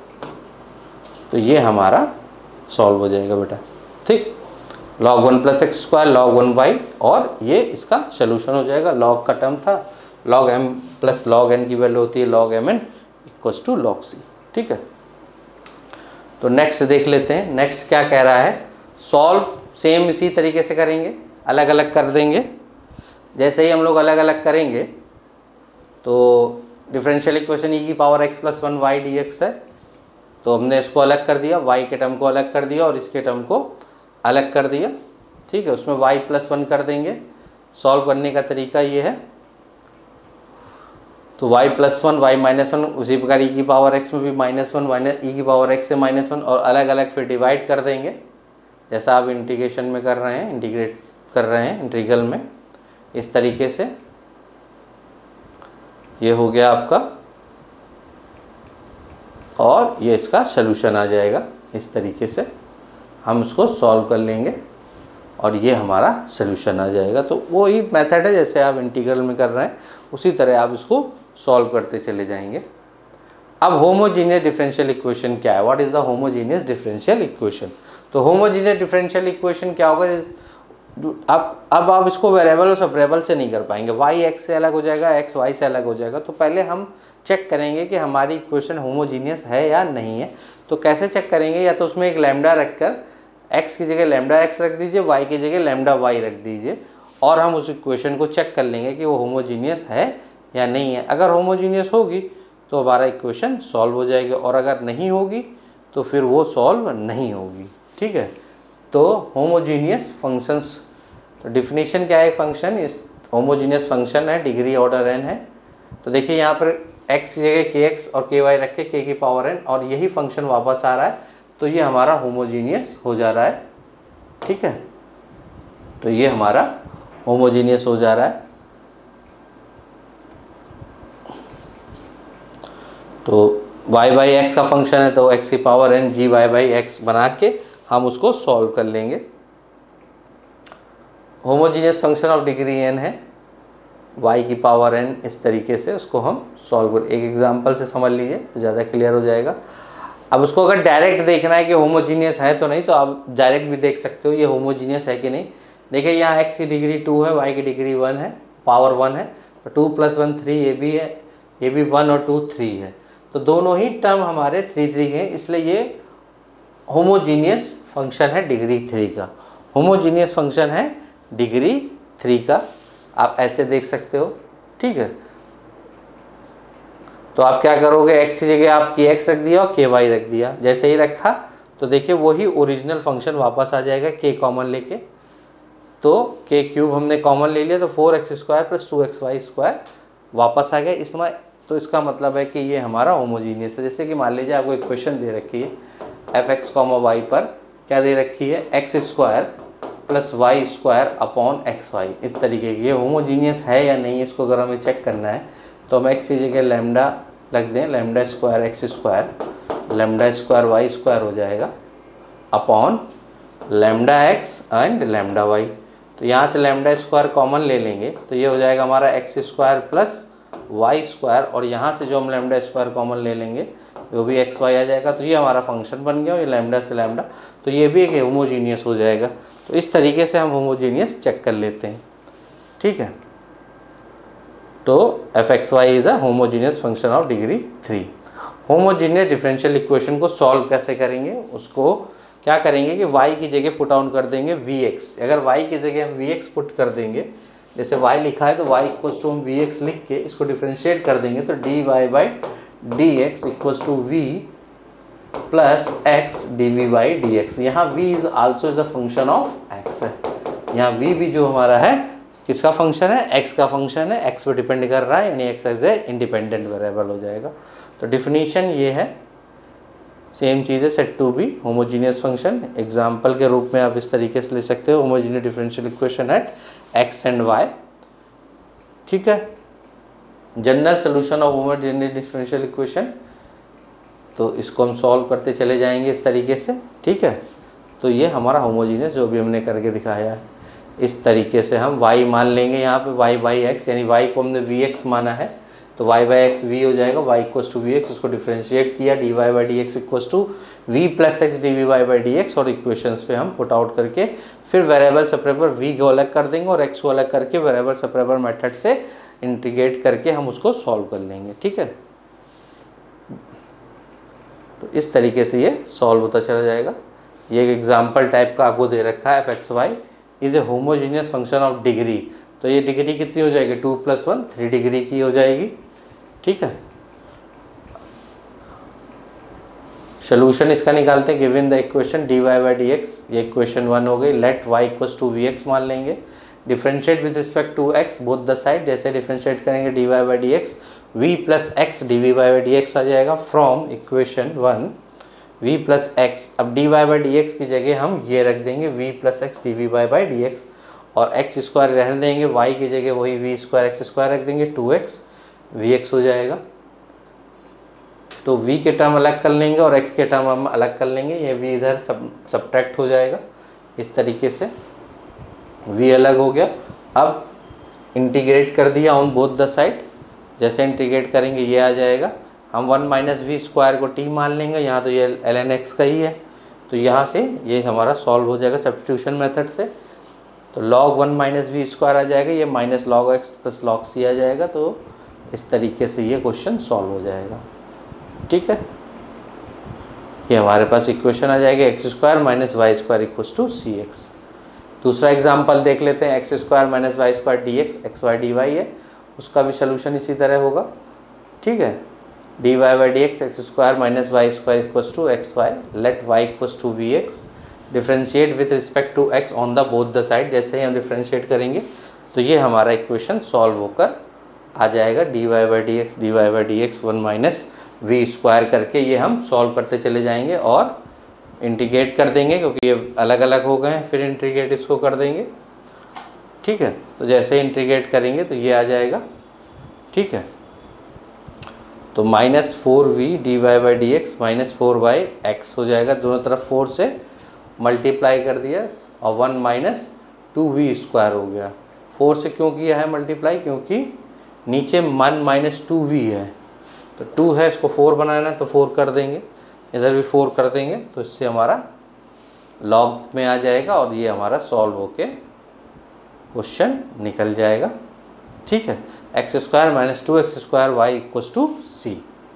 तो ये हमारा सॉल्व हो जाएगा बेटा, ठीक। Log one plus x square log one by, और ये इसका सोल्यूशन हो जाएगा। लॉग का टर्म था, log m plus log n की वैल्यू होती है log m n equals to log c, ठीक है। तो नेक्स्ट देख लेते हैं, नेक्स्ट क्या कह रहा है। सॉल्व सेम इसी तरीके से करेंगे, अलग अलग कर देंगे। जैसे ही हम लोग अलग अलग करेंगे तो डिफरेंशियल इक्वेशन ई की power x plus one y d x है, तो हमने इसको अलग कर दिया, y के टर्म को अलग कर दिया और इसके टर्म को अलग कर दिया, ठीक है। उसमें y प्लस वन कर देंगे। सॉल्व करने का तरीका ये है, तो y plus one y minus one, उसी प्रकार e की पावर x में भी माइनस वन माइनस ई की पावर x से माइनस वन, और अलग अलग फिर डिवाइड कर देंगे, जैसा आप इंटीग्रेशन में कर रहे हैं, इंटीग्रेट कर रहे हैं इंटीग्रल में, इस तरीके से। ये हो गया आपका, और ये इसका सोल्यूशन आ जाएगा। इस तरीके से हम इसको सॉल्व कर लेंगे और ये हमारा सोल्यूशन आ जाएगा। तो वो ही मेथड है जैसे आप इंटीग्रल में कर रहे हैं, उसी तरह आप इसको सॉल्व करते चले जाएंगे। अब होमोजीनियस डिफरेंशियल इक्वेशन क्या है, what is the homogeneous differential equation. तो होमोजीनियस डिफरेंशियल इक्वेशन क्या होगा, अब अब आप इसको वेरिएबल और सेपरेबल से नहीं कर पाएंगे, y x से अलग हो जाएगा, x y से अलग हो जाएगा। तो पहले हम चेक करेंगे कि हमारी इक्वेशन होमोजीनियस है या नहीं है। तो कैसे चेक करेंगे, या तो उसमें एक लैम्डा रखकर x की जगह लैम्डा x रख दीजिए, y की जगह लैम्डा y रख दीजिए, और हम उस इक्वेशन को चेक कर लेंगे कि वो होमोजीनियस है या नहीं है। अगर होमोजीनियस होगी तो हमारा इक्वेशन सॉल्व हो जाएगी, और अगर नहीं होगी तो फिर वो सॉल्व नहीं होगी, ठीक है। तो होमोजीनियस फंक्शंस, तो डिफिनीशन क्या है, फंक्शन इस होमोजीनियस फंक्शन है, डिग्री ऑर्डर n है। तो देखिए यहाँ पर x की जगह के एक्स और के वाई रखे, k की पावर n, और यही फंक्शन वापस आ रहा है, तो ये हमारा होमोजीनियस हो जा रहा है, ठीक है। तो ये हमारा होमोजीनियस हो जा रहा है। तो y बाई एक्स का फंक्शन है, तो x की power n g y by x बना के हम उसको सॉल्व कर लेंगे। Homogeneous function of degree n है, y की पावर n, इस तरीके से उसको हम सॉल्व कर, एक एग्जांपल से समझ लीजिए तो ज़्यादा क्लियर हो जाएगा। अब उसको अगर डायरेक्ट देखना है कि होमोजीनियस है तो नहीं, तो आप डायरेक्ट भी देख सकते हो ये होमोजीनियस है कि नहीं। देखिए यहाँ x की डिग्री टू है, y की डिग्री वन है, पावर वन है, तो टू प्लस वन थ्री, ये भी है, ये भी वन और टू थ्री है, तो दोनों ही टर्म हमारे थ्री थ्री के हैं, इसलिए ये होमोजीनियस फंक्शन है डिग्री थ्री का। होमोजीनियस फंक्शन है डिग्री थ्री का, आप ऐसे देख सकते हो, ठीक है। तो आप क्या करोगे, x की जगह आप के एक्स रख दिया और के वाई रख दिया। जैसे ही रखा तो देखिए वही ओरिजिनल फंक्शन वापस आ जाएगा, k कॉमन लेके, तो के क्यूब हमने कॉमन ले लिया तो four x square plus two x y square वापस आ गया इसमें। तो इसका मतलब है कि ये हमारा होमोजीनियस है। जैसे कि मान लीजिए आपको इक्वेशन दे रखी है एफ एक्स कॉमा वाई पर क्या दे रखी है, x square plus y square upon x y, इस तरीके की। ये होमोजीनियस है या नहीं इसको अगर हमें चेक करना है तो हम एक्स की जगह लैम्डा रख दें, lambda square x square lambda square y square हो जाएगा upon lambda x and lambda y. तो यहाँ से लैम्डा स्क्वायर कॉमन ले लेंगे तो ये हो जाएगा हमारा x square plus y square, और यहाँ से जो हम लैम्डा स्क्वायर कॉमन ले लेंगे वो भी एक्स वाई आ जाएगा। तो ये हमारा फंक्शन बन गया और ये लैम्डा से लैम्डा, तो ये भी एक होमोजीनियस हो जाएगा। तो इस तरीके से हम होमोजीनियस चेक कर लेते हैं, ठीक है। तो f x y is a homogeneous function of degree three. Homogeneous differential equation को सॉल्व कैसे करेंगे, उसको क्या करेंगे कि y की जगह पुट ऑन कर देंगे vx। अगर y की जगह हम vx पुट कर देंगे, जैसे y लिखा है तो y इक्वल्स टू हम vx लिख के इसको डिफरेंशिएट कर देंगे तो dy by d x equals to v plus x d v by d x. यहाँ v is also is a function of x है। यहाँ v भी जो हमारा है किसका फंक्शन है, x का फंक्शन है, x पे डिपेंड कर रहा है, यानी x as a independent variable हो जाएगा। तो डिफिनीशन ये है, सेम चीज़ है, set to be homogeneous function. Example के रूप में आप इस तरीके से ले सकते हो, homogeneous differential equation at x and y, ठीक है। General solution of homogeneous differential equation, तो इसको हम सॉल्व करते चले जाएंगे इस तरीके से, ठीक है। तो ये हमारा होमोजीनियस जो भी हमने करके दिखाया है, इस तरीके से हम y मान लेंगे यहाँ पे y बाई एक्स, यानी y को हमने vx माना है तो y बाई एक्स वी हो जाएगा, y equals to v x, उसको डिफरेंशिएट किया d y by d x equals to v plus x d v y by d x, और इक्वेशंस पे हम पुट आउट करके फिर वेरिएबल सेपरेबल v को अलग कर देंगे और x को अलग करके वेरिएबल सेपरेबल मेथड से इंटीग्रेट करके हम उसको सॉल्व कर लेंगे, ठीक है। तो इस तरीके से ये सॉल्व होता चला जाएगा। ये एक एग्जाम्पल टाइप का आपको दे रखा है, f x y is a homogeneous function of degree. तो ये डिग्री कितनी हो जाएगी, two plus one, three degree की हो जाएगी, ठीक है। सोल्यूशन इसका निकालते हैं, given the equation d y by d x, ये इक्वेशन वन हो गई। Let y equals to v x मान लेंगे, differentiate with respect to x both the side, जैसे डिफरेंशिएट करेंगे d y by d x we plus x d v y by d x आ जाएगा from equation one v plus x. अब d y by d x की जगह हम ये रख देंगे v plus x d v y by d x, और x स्क्वायर रहने देंगे, y की जगह वही v स्क्वायर एक्स स्क्वायर रख देंगे, टू एक्स वी एक्स हो जाएगा। तो v के टर्म अलग कर लेंगे और x के टर्म हम अलग कर लेंगे, ये v इधर सब सब्ट्रैक्ट हो जाएगा, इस तरीके से v अलग हो गया। अब इंटीग्रेट कर दिया ऑन बोथ द साइड, जैसे इंटीग्रेट करेंगे ये आ जाएगा। हम वन माइनस वी स्क्वायर को t मान लेंगे, यहाँ तो ये एल एन एक्स का ही है, तो यहाँ से ये हमारा सॉल्व हो जाएगा सब्स्टिट्यूशन मेथड से। तो log one minus v square आ जाएगा, ये minus log x plus log c आ जाएगा। तो इस तरीके से ये क्वेश्चन सॉल्व हो जाएगा, ठीक है। ये हमारे पास इक्वेशन आ जाएगी x square minus y square equals to c x. दूसरा एग्जाम्पल देख लेते हैं, x square minus y square d x, x y d y है, उसका भी सोल्यूशन इसी तरह होगा, ठीक है। D y by d x x square minus y square equals to x y, let y equals to v x, differentiate with respect to x on the both the side, जैसे ही हम differentiate करेंगे तो ये हमारा equation solve होकर आ जाएगा। D y by d x d y by d x one minus v square करके ये हम सॉल्व करते चले जाएंगे और इंटीग्रेट कर देंगे, क्योंकि ये अलग अलग हो गए हैं, फिर इंटीग्रेट इसको कर देंगे, ठीक है। तो जैसे इंटीग्रेट करेंगे तो ये आ जाएगा, ठीक है। तो minus four v d y by d x minus four by x हो जाएगा, दोनों तरफ फोर से मल्टीप्लाई कर दिया और one minus two v square हो गया। फोर से क्यों किया है मल्टीप्लाई, क्योंकि नीचे वन माइनस टू वी है, तो टू है इसको फोर बनाना है तो फोर कर देंगे, इधर भी फोर कर देंगे, तो इससे हमारा लॉग में आ जाएगा और ये हमारा सॉल्व होके क्वेश्चन निकल जाएगा, ठीक है। X square minus two x square y equals to c.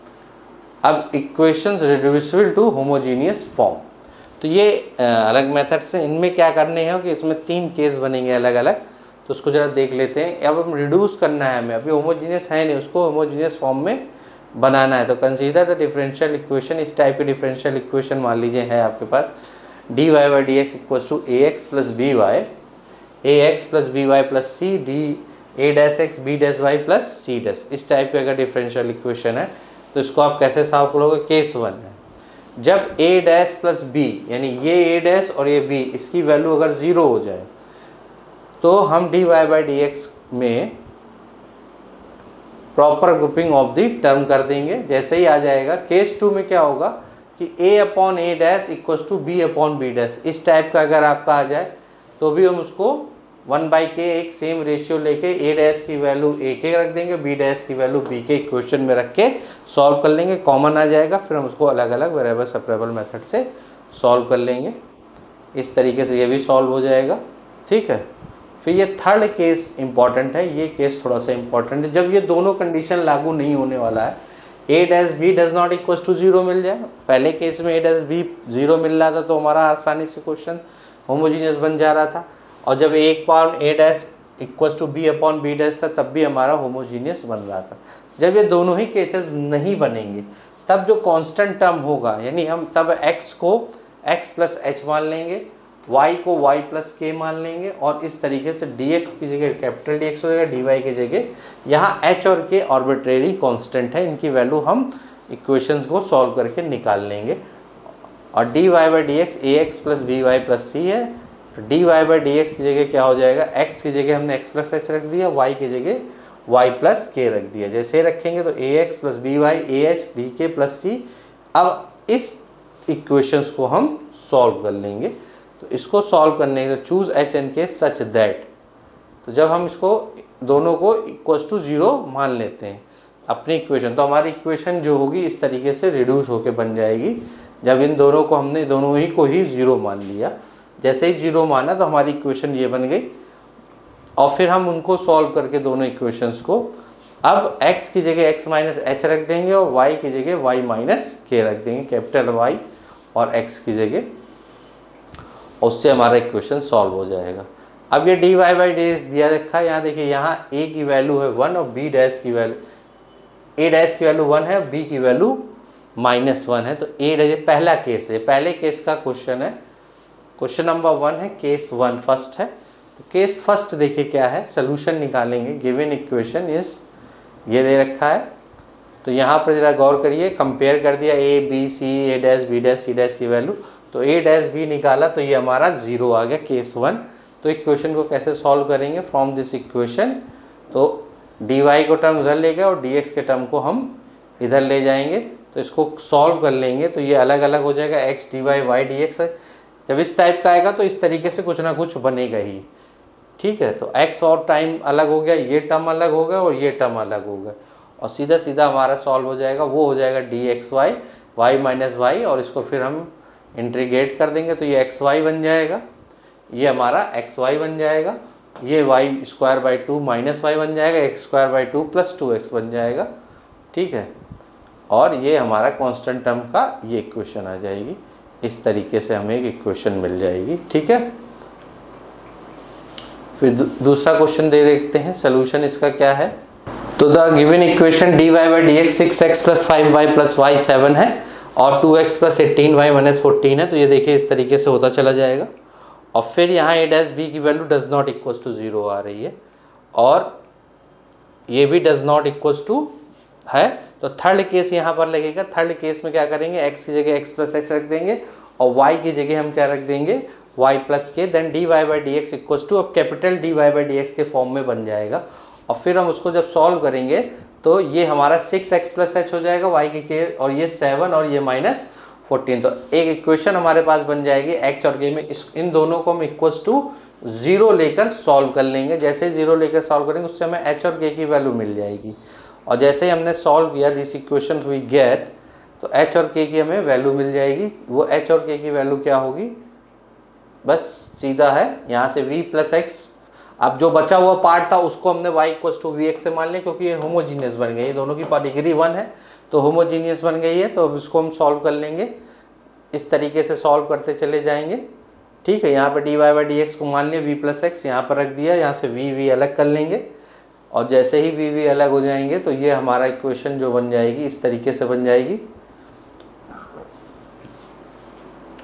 अब equations reducible to homogeneous form, तो ये अलग मेथड से इनमें क्या करने हैं कि इसमें तीन केस बनेंगे अलग अलग, तो उसको ज़रा देख लेते हैं। अब हम रिड्यूस करना है हमें, अभी होमोजीनियस है नहीं, उसको होमोजीनियस फॉर्म में बनाना है। तो कंसीडर द डिफरेंशियल इक्वेशन, इस टाइप की डिफरेंशियल इक्वेशन मान लीजिए है आपके पास, d y by d x equals to a x plus b y a x plus b y plus c d a dash x b dash y plus c dash, इस type का अगर differential equation है तो इसको आप कैसे solve करोगे। Case one है, जब ए डैश प्लस बी यानी ये ए डैश और ये बी इसकी वैल्यू अगर ज़ीरो हो जाए तो हम d y by d x में proper grouping of the term कर देंगे। जैसे ही आ जाएगा केस टू में क्या होगा कि a upon a dash equals to b upon b dash, इस टाइप का अगर आपका आ जाए तो भी हम उसको वन बाई के एक सेम रेशियो लेके a डैश की वैल्यू a के रख देंगे, b डैश की वैल्यू b के इक्वेशन में रख के सॉल्व कर लेंगे, कॉमन आ जाएगा, फिर हम उसको अलग अलग वेरिएबल सेपरेबल मेथड से सॉल्व कर लेंगे। इस तरीके से ये भी सॉल्व हो जाएगा। ठीक है, फिर ये थर्ड केस इंपॉर्टेंट है, ये केस थोड़ा सा इंपॉर्टेंट है, जब ये दोनों कंडीशन लागू नहीं होने वाला है, a dash b does not equal to zero मिल जाए। पहले केस में ए डैश बी जीरो मिल रहा था तो हमारा आसानी से क्वेश्चन होमोजीनियस बन जा रहा था, और जब एक upon a dash equal to b upon b dash था तब भी हमारा होमोजीनियस बन रहा था। जब ये दोनों ही केसेस नहीं बनेंगे तब जो कांस्टेंट टर्म होगा, यानी हम तब x को x प्लस एच मान लेंगे, y को y प्लस के मान लेंगे, और इस तरीके से dx की जगह कैपिटल dx हो जाएगा, dy की जगह यहाँ h और k आर्बिट्रेरी कांस्टेंट है, इनकी वैल्यू हम इक्वेशंस को सॉल्व करके निकाल लेंगे। और dy by d x a x plus b y plus c है, तो dy बाई डी एक्स की जगह क्या हो जाएगा, x की जगह हमने x प्लस एच रख दिया, y की जगह y प्लस के रख दिया। जैसे ही रखेंगे तो a x plus b y a h b k plus c. अब इस इक्वेशंस को हम सॉल्व कर लेंगे, तो इसको सॉल्व करने के चूज एच एंड के सच दैट, तो जब हम इसको दोनों को इक्वल्स टू जीरो मान लेते हैं अपनी इक्वेशन, तो हमारी इक्वेशन जो होगी इस तरीके से रिड्यूस होके बन जाएगी। जब इन दोनों को हमने दोनों ही को ही ज़ीरो मान लिया, जैसे ही जीरो माना तो हमारी इक्वेशन ये बन गई, और फिर हम उनको सॉल्व करके दोनों इक्वेशंस को अब x की जगह x माइनस एच रख देंगे और y की जगह y माइनस के रख देंगे, कैपिटल Y और x की जगह, उससे हमारा इक्वेशन सॉल्व हो जाएगा। अब ये d y by d x दिया रखा है, यहाँ देखिए यहाँ a की वैल्यू है वन और b डैश की वैल्यू a डैश की वैल्यू वन है, b की वैल्यू माइनस वन है। तो a डैश पहला केस है, पहले केस का क्वेश्चन है, क्वेश्चन नंबर वन है, केस वन फर्स्ट है। तो केस फर्स्ट देखिए क्या है, सोल्यूशन निकालेंगे। गिवन इक्वेशन इज ये दे रखा है, तो यहाँ पर जरा गौर करिए, कंपेयर कर दिया a b c a dash b dash c dash की वैल्यू, तो ए डैश बी निकाला तो ये हमारा जीरो आ गया, केस वन। तो इक्वेशन को कैसे सॉल्व करेंगे, फ्रॉम दिस इक्वेशन तो डी वाई को टर्म उधर ले गए और डी एक्स के टर्म को हम इधर ले जाएंगे, तो इसको सॉल्व कर लेंगे तो ये अलग अलग हो जाएगा, x d y y d x. जब इस टाइप का आएगा तो इस तरीके से कुछ ना कुछ बनेगा ही। ठीक है, तो x और टाइम अलग हो गया, ये टर्म अलग हो गया और ये टर्म अलग हो गया, और सीधा सीधा हमारा सॉल्व हो जाएगा, वो हो जाएगा d x y y minus y, और इसको फिर हम इंटीग्रेट कर देंगे तो ये एक्स वाई बन जाएगा, ये हमारा एक्स वाई बन जाएगा, ये y square by two minus y बन जाएगा, x square by two plus two x बन जाएगा। ठीक है, और ये हमारा कांस्टेंट टर्म का ये इक्वेशन आ जाएगी। इस तरीके से हमें एक इक्वेशन मिल जाएगी। ठीक है, फिर दूसरा क्वेश्चन दे देखते हैं, सोल्यूशन इसका क्या है। तो the given equation d y by d x six x plus five y plus y seven है और two x plus eighteen y minus fourteen है। तो ये देखिए इस तरीके से होता चला जाएगा, और फिर यहाँ ए डैश बी की value does not equals to zero आ रही है, और ये भी डज नॉट इक्वल्स टू है। तो थर्ड केस यहाँ पर लगेगा। थर्ड केस में क्या करेंगे, x की जगह x प्लस एक्स रख देंगे और y की जगह हम क्या रख देंगे, y plus k, then d y by d x equals to, अब capital d y by d x के फॉर्म में बन जाएगा, और फिर हम उसको जब सॉल्व करेंगे तो ये हमारा सिक्स एक्स प्लस एच हो जाएगा y की के, और ये सेवन और ये माइनस फोर्टीन। तो एक इक्वेशन हमारे पास बन जाएगी x और k में, इस इन दोनों को हम इक्वल्स टू जीरो लेकर सॉल्व कर लेंगे। जैसे ही जीरो लेकर सॉल्व करेंगे उससे हमें h और k की वैल्यू मिल जाएगी, और जैसे ही हमने सॉल्व किया दिस इक्वेशन वी गेट, तो h और k की हमें वैल्यू मिल जाएगी। वो h और k की वैल्यू क्या होगी, बस सीधा है यहाँ से v प्लस एक्स, अब जो बचा हुआ पार्ट था उसको हमने y equals to v x से मान लिया, क्योंकि ये होमोजीनियस बन गई है, दोनों की डिग्री वन है तो होमोजीनियस बन गई है। तो अब इसको हम सॉल्व कर लेंगे, इस तरीके से सॉल्व करते चले जाएंगे। ठीक है, यहाँ पर d y by d x को मान लिया, वी प्लस एक्स यहाँ पर रख दिया, यहाँ से वी वी अलग कर लेंगे, और जैसे ही वी वी अलग हो जाएंगे तो ये हमारा इक्वेशन जो बन जाएगी इस तरीके से बन जाएगी।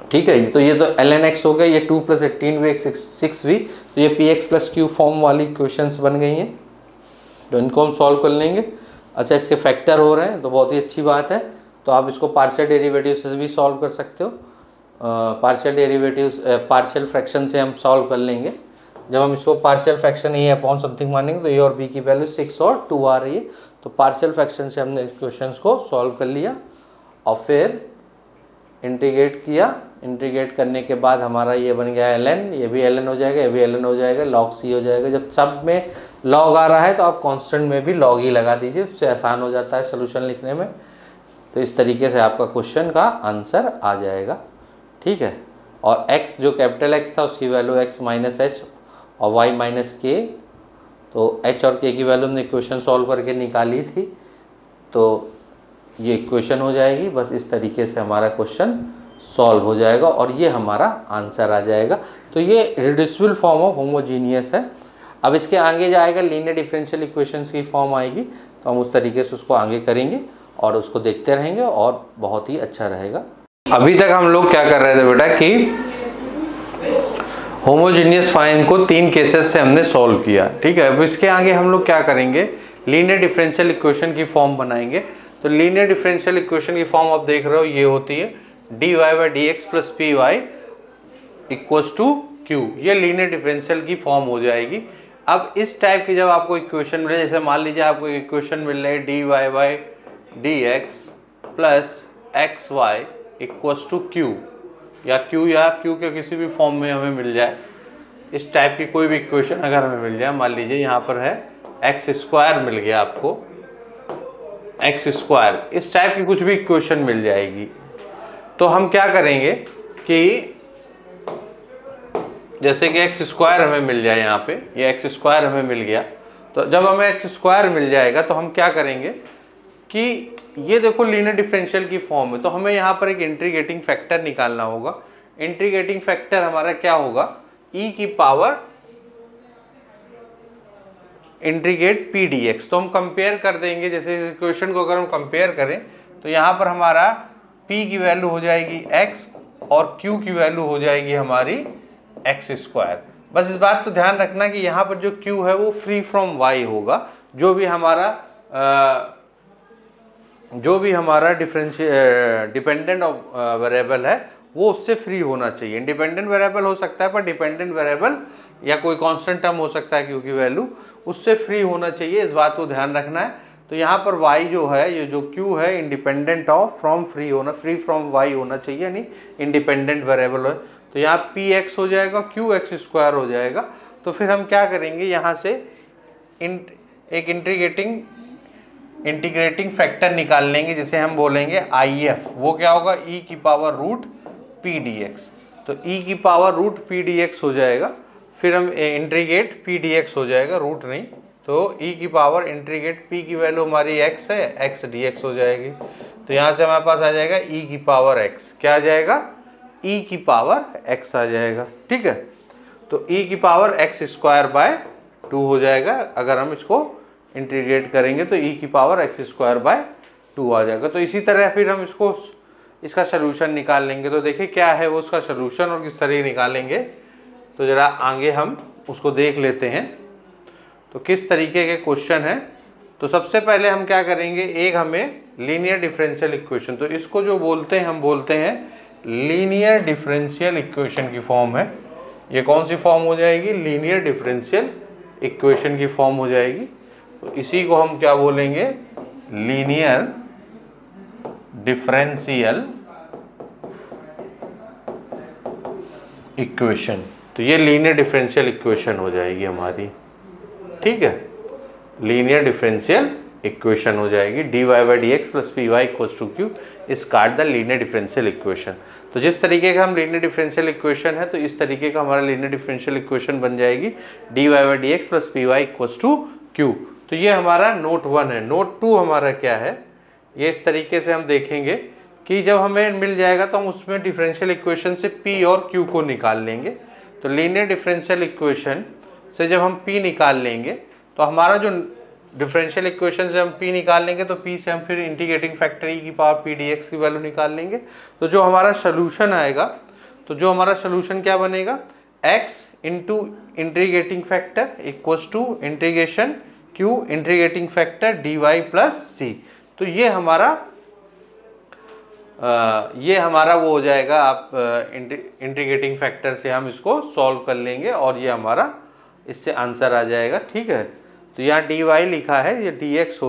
ठीक है। तो ये तो एल एन एक्स हो गया, ये two plus eighteen v x six v, तो ये p x plus q form वाली क्वेश्चंस बन गई हैं, तो इनको हम सॉल्व कर लेंगे। अच्छा, इसके फैक्टर हो रहे हैं तो बहुत ही अच्छी बात है, तो आप इसको पार्शियल डेरिवेटिव से भी सॉल्व कर सकते हो। पार्शियल डेरिवेटिव्स पार्शियल फ्रैक्शन से हम सॉल्व कर लेंगे। जब हम इसको partial fraction a upon something मानेंगे तो ए और बी की वैल्यू सिक्स और टू आ रही है, तो पार्शियल फ्रैक्शन से हमने क्वेश्चंस को सॉल्व कर लिया और फिर इंटीग्रेट किया। इंटीग्रेट करने के बाद हमारा ये बन गया एल एन, ये भी एल एन हो जाएगा, ये भी एल एन हो जाएगा, लॉग सी हो जाएगा। जब सब में लॉग आ रहा है तो आप कांस्टेंट में भी लॉग ही लगा दीजिए, उससे आसान हो जाता है सोल्यूशन लिखने में। तो इस तरीके से आपका क्वेश्चन का आंसर आ जाएगा, ठीक है। और x जो कैपिटल X था उसकी वैल्यू x माइनस एच और y माइनस के, तो h और k की वैल्यू हमने इक्वेशन सॉल्व करके निकाली थी, तो ये इक्वेशन हो जाएगी। बस इस तरीके से हमारा क्वेश्चन सॉल्व हो जाएगा और ये हमारा आंसर आ जाएगा। तो ये रिड्यूसिबल फॉर्म ऑफ होमोजीनियस है। अब इसके आगे जाएगा लीनियर डिफरेंशियल इक्वेशंस की फॉर्म आएगी, तो हम उस तरीके से उसको आगे करेंगे और उसको देखते रहेंगे और बहुत ही अच्छा रहेगा। अभी तक हम लोग क्या कर रहे थे बेटा कि होमोजीनियस फाइन को तीन केसेस से हमने सॉल्व किया, ठीक है। अब इसके आगे हम लोग क्या करेंगे, लीनियर डिफरेंशियल इक्वेशन की फॉर्म बनाएंगे। तो लीनियर डिफरेंशियल इक्वेशन की फॉर्म आप देख रहे हो, ये होती है d y by d x plus p y equals to q, ये लीनियर डिफरेंशियल की फॉर्म हो जाएगी। अब इस टाइप की जब आपको इक्वेशन मिले, जैसे मान लीजिए आपको इक्वेशन मिल रही है d y by d x plus x y equals to q, या क्यू या क्यू के किसी भी फॉर्म में हमें मिल जाए, इस टाइप की कोई भी इक्वेशन अगर हमें मिल जाए, मान लीजिए यहाँ पर है एक्स स्क्वायर मिल गया आपको, एक्स स्क्वायर, इस टाइप की कुछ भी इक्वेशन मिल जाएगी। तो हम क्या करेंगे कि जैसे कि एक्स स्क्वायर हमें मिल जाए, यहाँ पे ये एक्स स्क्वायर हमें मिल गया, तो जब हमें एक्स स्क्वायर मिल जाएगा तो हम क्या करेंगे कि ये देखो लीनियर डिफरेंशियल की फॉर्म है, तो हमें यहाँ पर एक इंटीग्रेटिंग फैक्टर निकालना होगा। इंटीग्रेटिंग फैक्टर हमारा क्या होगा, e की power integrate p d x. तो हम कंपेयर कर देंगे, जैसे इस इक्वेशन को अगर हम कंपेयर करें तो यहाँ पर हमारा p की वैल्यू हो जाएगी x और q की वैल्यू हो जाएगी हमारी एक्स स्क्वायर। बस इस बात को ध्यान रखना कि यहाँ पर जो q है वो फ्री फ्रॉम y होगा, जो भी हमारा आ, जो भी हमारा डिफरेंशियल डिपेंडेंट वेरिएबल है वो उससे फ्री होना चाहिए। इंडिपेंडेंट वेरिएबल हो सकता है पर डिपेंडेंट वेरिएबल या कोई कांस्टेंट टर्म हो सकता है क्यू की वैल्यू, उससे फ्री होना चाहिए, इस बात को ध्यान रखना है। तो यहाँ पर y जो है, ये जो q है इंडिपेंडेंट ऑफ फ्रॉम फ्री होना, फ्री फ्रॉम y होना चाहिए, यानी इंडिपेंडेंट वेरिएबल है। तो यहाँ पी एक्स हो जाएगा, क्यू एक्स स्क्वायर हो जाएगा। तो फिर हम क्या करेंगे, यहाँ से इन एक इंटीग्रेटिंग इंटीग्रेटिंग फैक्टर निकाल लेंगे, जिसे हम बोलेंगे आई एफ। वो क्या होगा, e की power root p d x. तो e की power root p d x हो जाएगा, फिर हम इंटीग्रेट पी डी एक्स हो जाएगा, रूट नहीं। तो e की पावर इंटीग्रेट p की वैल्यू हमारी x है, x dx हो जाएगी। तो यहाँ से हमारे पास आ जाएगा e की पावर x, क्या आ जाएगा, e की पावर x आ जाएगा, ठीक है। तो e की power x square by two हो जाएगा, अगर हम इसको इंटीग्रेट करेंगे तो e की power x square by two आ जाएगा। तो इसी तरह फिर हम इसको इसका सलूशन निकाल लेंगे। तो देखिए क्या है वो उसका सलूशन और किस तरह निकालेंगे, तो ज़रा आगे हम उसको देख लेते हैं। तो किस तरीके के क्वेश्चन है, तो सबसे पहले हम क्या करेंगे, एक हमें लीनियर डिफरेंशियल इक्वेशन, तो इसको जो बोलते हैं हम बोलते हैं लीनियर डिफरेंशियल इक्वेशन की फॉर्म है। ये कौन सी फॉर्म हो जाएगी, लीनियर डिफरेंशियल इक्वेशन की फॉर्म हो जाएगी। तो इसी को हम क्या बोलेंगे, लीनियर डिफरेंशियल इक्वेशन। तो ये लीनियर डिफरेंशियल इक्वेशन हो जाएगी हमारी, ठीक है, लीनियर डिफरेंशियल इक्वेशन हो जाएगी। D y by d x plus p y equals to q is called the linear differential equation. तो जिस तरीके का हम लीनियर डिफरेंशियल इक्वेशन है, तो इस तरीके का हमारा लीनियर डिफरेंशियल इक्वेशन बन जाएगी d y by d x plus p y equals to q. तो ये हमारा नोट वन है। नोट टू हमारा क्या है, ये इस तरीके से हम देखेंगे कि जब हमें मिल जाएगा तो हम उसमें डिफरेंशियल इक्वेशन से p और q को निकाल लेंगे। तो लीनियर डिफरेंशियल इक्वेशन से जब हम p निकाल लेंगे तो हमारा जो डिफरेंशियल इक्वेशन से हम p निकाल लेंगे तो p से हम फिर इंटीग्रेटिंग फैक्टर e की पावर पी डी एक्स की वैल्यू निकाल लेंगे। तो जो हमारा सोल्यूशन आएगा तो जो हमारा सोल्यूशन क्या बनेगा, x into integrating factor equals to integration q integrating factor d y plus c. तो ये हमारा आ, ये हमारा वो हो जाएगा, आप इंटीग्रेटिंग फैक्टर से हम इसको सॉल्व कर लेंगे और ये हमारा इससे आंसर आ जाएगा। ठीक है, तो यहाँ डी वाई लिखा है, ये डी एक्स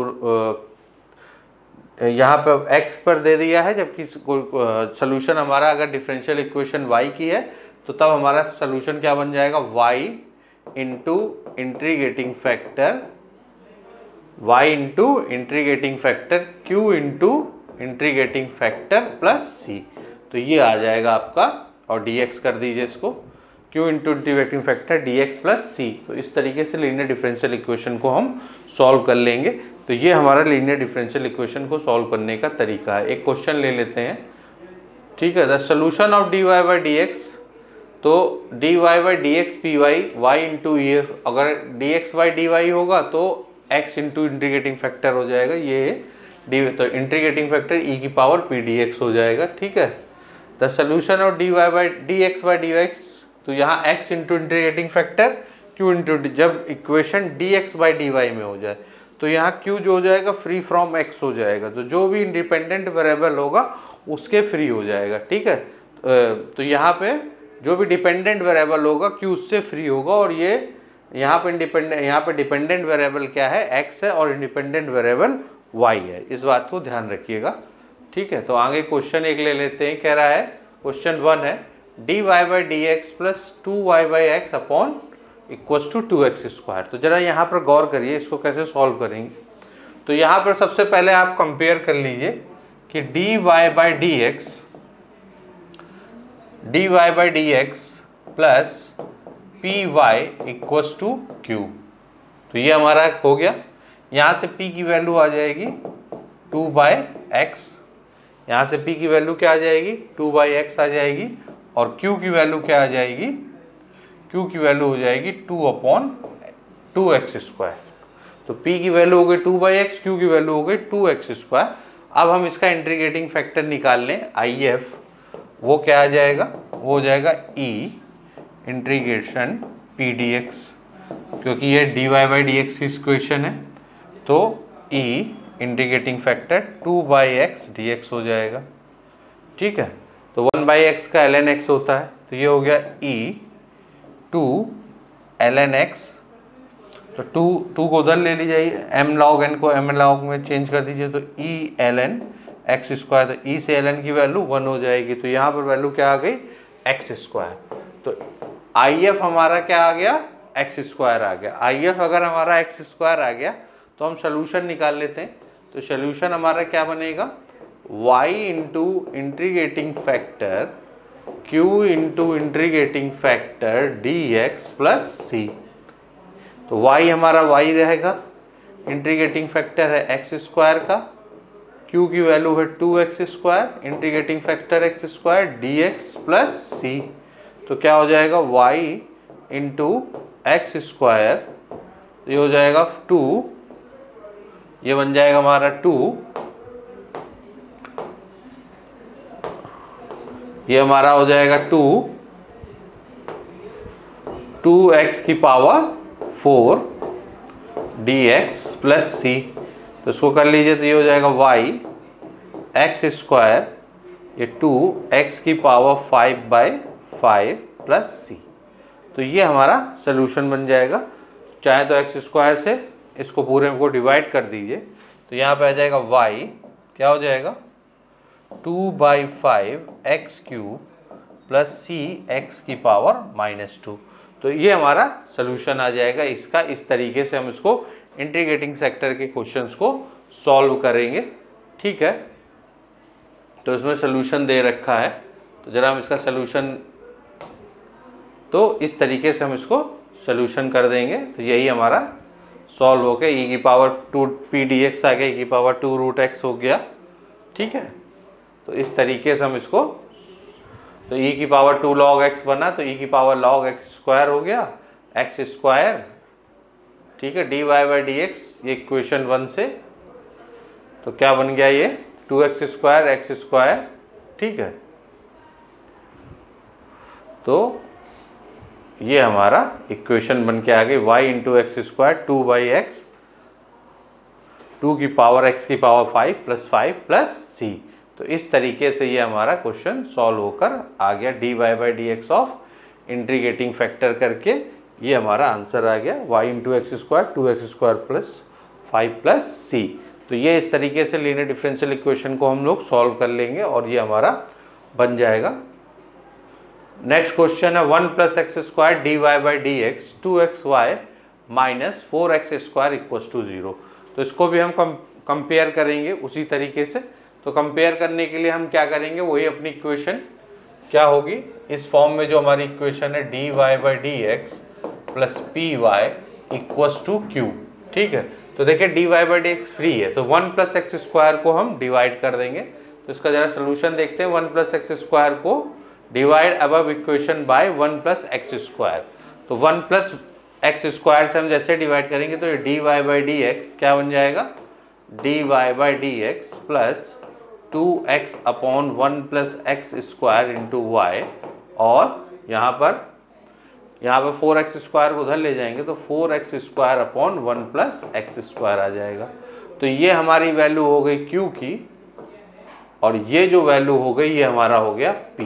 यहाँ पे x पर दे दिया है, जबकि सोल्यूशन हमारा अगर डिफरेंशियल इक्वेशन y की है तो तब हमारा सोल्यूशन क्या बन जाएगा, y into integrating factor y into integrating factor q into integrating factor plus c। तो ये आ जाएगा आपका, और dx कर दीजिए इसको, q into integrating factor dx plus c। तो इस तरीके से लीनियर डिफरेंशियल इक्वेशन को हम सॉल्व कर लेंगे। तो ये हमारा लीनियर डिफरेंशियल इक्वेशन को सॉल्व करने का तरीका है। एक क्वेश्चन ले लेते हैं। ठीक है, the solution of d y by d x, तो d y by d x p y y into e f, अगर d x by d y होगा तो x इंटू इंटीग्रेटिंग फैक्टर हो जाएगा, ये डी, तो इंटीग्रेटिंग फैक्टर e की power p d x हो जाएगा। ठीक है, the solution of d y by d x by d x, तो यहाँ x into integrating factor q into, जब equation d x by d y में हो जाए तो यहाँ q जो हो जाएगा फ्री फ्रॉम x हो जाएगा, तो जो भी इंडिपेंडेंट वेरिएबल होगा उसके फ्री हो जाएगा। ठीक है, तो यहाँ पे जो भी डिपेंडेंट वेरिएबल होगा q उससे फ्री होगा, और ये यहाँ पे इंडिपेंडेंट, यहाँ पे डिपेंडेंट वेरिएबल क्या है, x है, और इंडिपेंडेंट वेरिएबल y है। इस बात को ध्यान रखिएगा। ठीक है, तो आगे क्वेश्चन एक ले लेते हैं। कह रहा है क्वेश्चन वन है, d y by d x plus two y by x upon equals to two x square. तो जरा यहाँ पर गौर करिए, इसको कैसे सॉल्व करेंगे। तो यहाँ पर सबसे पहले आप कंपेयर कर लीजिए कि d y by d x d y by d x plus p y equals to q. तो ये हमारा हो गया। यहाँ से p की वैल्यू आ जाएगी टू बाई एक्स, यहाँ से p की वैल्यू क्या आ जाएगी, टू बाई एक्स आ जाएगी, और q की वैल्यू क्या आ जाएगी, q की वैल्यू हो जाएगी two upon two x square. तो p की वैल्यू हो गई टू बाई एक्स, q की वैल्यू हो गई टू एक्स स्क्वायर। अब हम इसका इंटीग्रेटिंग फैक्टर निकाल लें, आई एफ, वो क्या आ जाएगा, वो हो जाएगा e integration p d x, क्योंकि ये d y by d x की इक्वेशन है, तो e integrating factor two by x d x हो जाएगा। ठीक है, तो वन बाई एक्स का एल एन एक्स होता है, तो ये हो गया e two l n x, तो टू टू को उधर ले लीजिए, m log n को m log में चेंज कर दीजिए, तो e l n x square, तो e से एल एन की वैल्यू वन हो जाएगी। तो यहाँ पर वैल्यू क्या आ गई, एक्स स्क्वायर। तो आई एफ हमारा क्या आ गया, एक्स स्क्वायर आ गया। आई एफ अगर हमारा एक्स स्क्वायर आ गया तो हम सोल्यूशन निकाल लेते हैं। तो सोल्यूशन हमारा क्या बनेगा, y into integrating factor q into integrating factor d x plus c. तो y हमारा y रहेगा, इंटीग्रेटिंग फैक्टर है एक्स स्क्वायर का, q की वैल्यू है two x square, integrating factor x square d x plus c. तो क्या हो जाएगा, y इंटू एक्स स्क्वायर, ये हो जाएगा टू, ये बन जाएगा हमारा टू, ये हमारा हो जाएगा टू, टू एक्स की power four d x plus c. तो इसको कर लीजिए, तो ये हो जाएगा y एक्स स्क्वायर, ये टू एक्स की power five by five plus c. तो ये हमारा सोल्यूशन बन जाएगा। चाहे तो एक्स स्क्वायर से इसको पूरे को डिवाइड कर दीजिए, तो यहाँ पे आ जाएगा y क्या हो जाएगा, two by five x cube plus c x की पावर माइनस टू। तो ये हमारा सोल्यूशन आ जाएगा इसका। इस तरीके से हम इसको इंटीग्रेटिंग फैक्टर के क्वेश्चंस को सॉल्व करेंगे। ठीक है, तो इसमें सोल्यूशन दे रखा है, तो जरा हम इसका सोल्यूशन, तो इस तरीके से हम इसको सोल्यूशन कर देंगे। तो यही हमारा सॉल्व हो गया, ई की power two p d x आ गया, ई की पावर टू रूट एक्स हो गया। ठीक है, तो इस तरीके से हम इसको, तो ई की पावर टू लॉग एक्स बना, तो ई की पावर लॉग एक्स स्क्वायर हो गया, एक्स स्क्वायर। ठीक है, d y by d x, ये इक्वेशन वन से, तो क्या बन गया ये two x square x square. ठीक है, तो ये हमारा इक्वेशन बन के आ गई y into x square two by x two की पावर x की power five plus five plus c. तो इस तरीके से ये हमारा क्वेश्चन सॉल्व होकर आ गया d y by d x of integrating factor करके ये हमारा आंसर आ गया y into x square two x square plus five plus c. तो ये इस तरीके से लीनियर डिफरेंशियल इक्वेशन को हम लोग सॉल्व कर लेंगे और ये हमारा बन जाएगा। नेक्स्ट क्वेश्चन है one plus x square d y by d x two x y minus four x square equal to zero. तो इसको भी हम कंपेयर करेंगे उसी तरीके से। तो कंपेयर करने के लिए हम क्या करेंगे, वही अपनी इक्वेशन क्या होगी, इस फॉर्म में जो हमारी इक्वेशन है d y by d x plus p y equals to q. ठीक है, तो देखिए d y by d x free है तो वन प्लस एक्स स्क्वायर को हम डिवाइड कर देंगे। तो इसका जरा सोल्यूशन देखते हैं। वन प्लस एक्स स्क्वायर को divide above equation by one plus x square. तो वन प्लस एक्स स्क्वायर से हम जैसे डिवाइड करेंगे तो ये d y by d x क्या बन जाएगा, d y by d x plus two x upon one plus x square into y, और यहाँ पर यहाँ पर फोर एक्स स्क्वायर को उधर ले जाएंगे तो four x square upon one plus x square आ जाएगा। तो ये हमारी वैल्यू हो गई Q की, और ये जो वैल्यू हो गई ये हमारा हो गया P।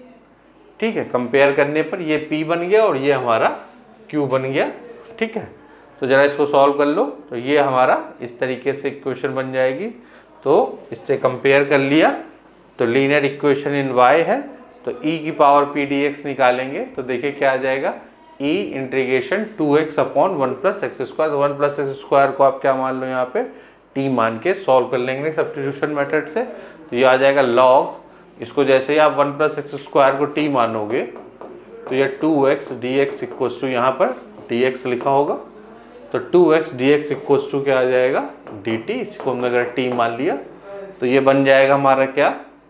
ठीक है, कंपेयर करने पर ये P बन गया और ये हमारा Q बन गया। ठीक है, तो ज़रा इसको सॉल्व कर लो। तो ये हमारा इस तरीके से इक्वेशन बन जाएगी। तो इससे कंपेयर कर लिया तो लीनियर इक्वेशन इन y है, तो e की पावर p dx निकालेंगे तो देखिए क्या आ जाएगा, e integration two x upon one plus x square. तो वन प्लस एक्स स्क्वायर को आप क्या मान लो यहाँ पे t मान के सॉल्व कर लेंगे सब्स्टिट्यूशन मेथड से। तो ये आ जाएगा लॉग, इसको जैसे ही आप वन प्लस एक्स स्क्वायर को t मानोगे तो ये two x d x equals to यहाँ पर dx लिखा होगा। तो two x d x equals to क्या आ जाएगा dt, इसको हमने अगर t मान लिया तो ये बन जाएगा हमारा क्या,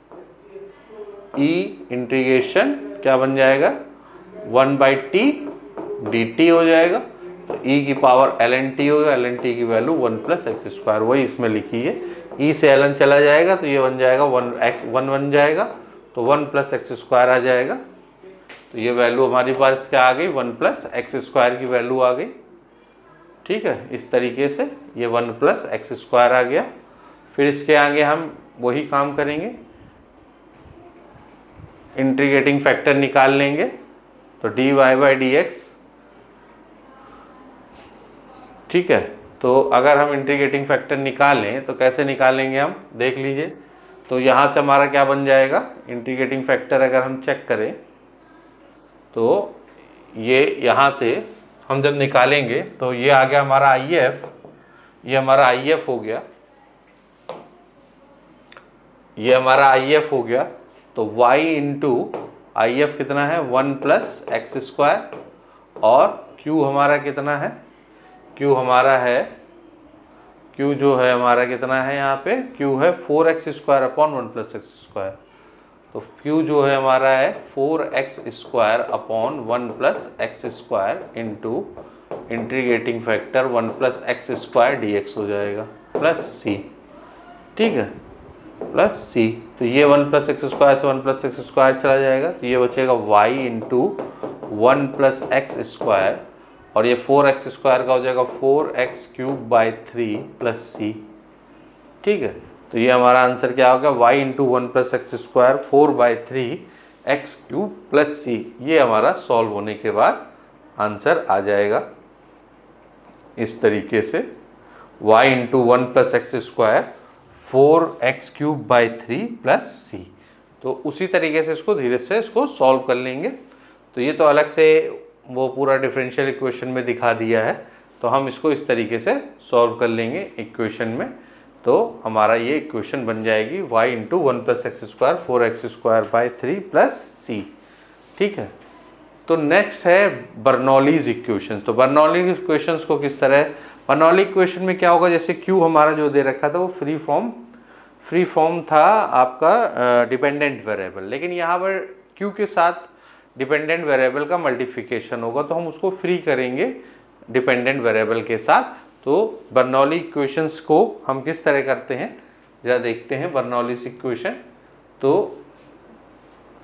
e इंटीग्रेशन क्या बन जाएगा one by t d t हो जाएगा। तो e की पावर एल एन टी होगा, एल एन टी की value one plus x square वही इसमें लिखी है। e से एल एन चला जाएगा तो ये बन जाएगा वन एक्स वन बन जाएगा, तो वन प्लस एक्स स्क्वायर आ जाएगा। तो ये वैल्यू हमारे पास क्या आ गई, वन प्लस एक्स स्क्वायर की वैल्यू आ गई। ठीक है, इस तरीके से ये वन प्लस एक्स स्क्वायर आ गया। फिर इसके आगे हम वही काम करेंगे, इंटीग्रेटिंग फैक्टर निकाल लेंगे। तो d y by d x, ठीक है, तो अगर हम इंटीग्रेटिंग फैक्टर निकालें तो कैसे निकालेंगे हम देख लीजिए। तो यहाँ से हमारा क्या बन जाएगा, इंटीग्रेटिंग फैक्टर अगर हम चेक करें तो ये यहाँ से हम जब निकालेंगे तो ये आ गया हमारा आई एफ, ये हमारा आई एफ हो गया, ये हमारा आई एफ हो गया। तो y इंटू आई एफ कितना है, वन प्लस एक्स स्क्वायर, और q हमारा कितना है, q हमारा है, q जो है हमारा कितना है यहाँ पे, q है four x square upon one plus x square. तो q जो है हमारा है four x square upon one plus x square into integrating factor one plus x square d x हो जाएगा प्लस सी। ठीक है, प्लस सी। तो ये वन प्लस एक्स स्क्वायर से वन प्लस एक्स स्क्वायर चला जाएगा तो ये बचेगा y into one plus x square, और ये फोर एक्स स्क्वायर का हो जाएगा four x cube by three plus c. ठीक है, तो ये हमारा आंसर क्या होगा, y into one plus x square four by three x cube plus c. ये हमारा सॉल्व होने के बाद आंसर आ जाएगा इस तरीके से, y into one plus x square four x cube by three plus c. तो उसी तरीके से इसको धीरे से इसको सॉल्व कर लेंगे। तो ये तो अलग से वो पूरा डिफरेंशियल इक्वेशन में दिखा दिया है, तो हम इसको इस तरीके से सॉल्व कर लेंगे इक्वेशन में। तो हमारा ये इक्वेशन बन जाएगी y into one plus x square four x square by three plus c. ठीक है, तो नेक्स्ट है बर्नौलीज इक्वेशंस। तो बर्नौली इक्वेशंस को किस तरह, बर्नौली इक्वेशन में क्या होगा, जैसे Q हमारा जो दे रखा था वो फ्री फॉर्म फ्री फॉर्म था आपका डिपेंडेंट वेरिएबल, लेकिन यहाँ पर Q के साथ डिपेंडेंट वेरिएबल का मल्टीप्लिकेशन होगा तो हम उसको फ्री करेंगे डिपेंडेंट वेरिएबल के साथ। तो बर्नौली इक्वेशंस को हम किस तरह करते हैं जरा देखते हैं बर्नौली इक्वेशन। तो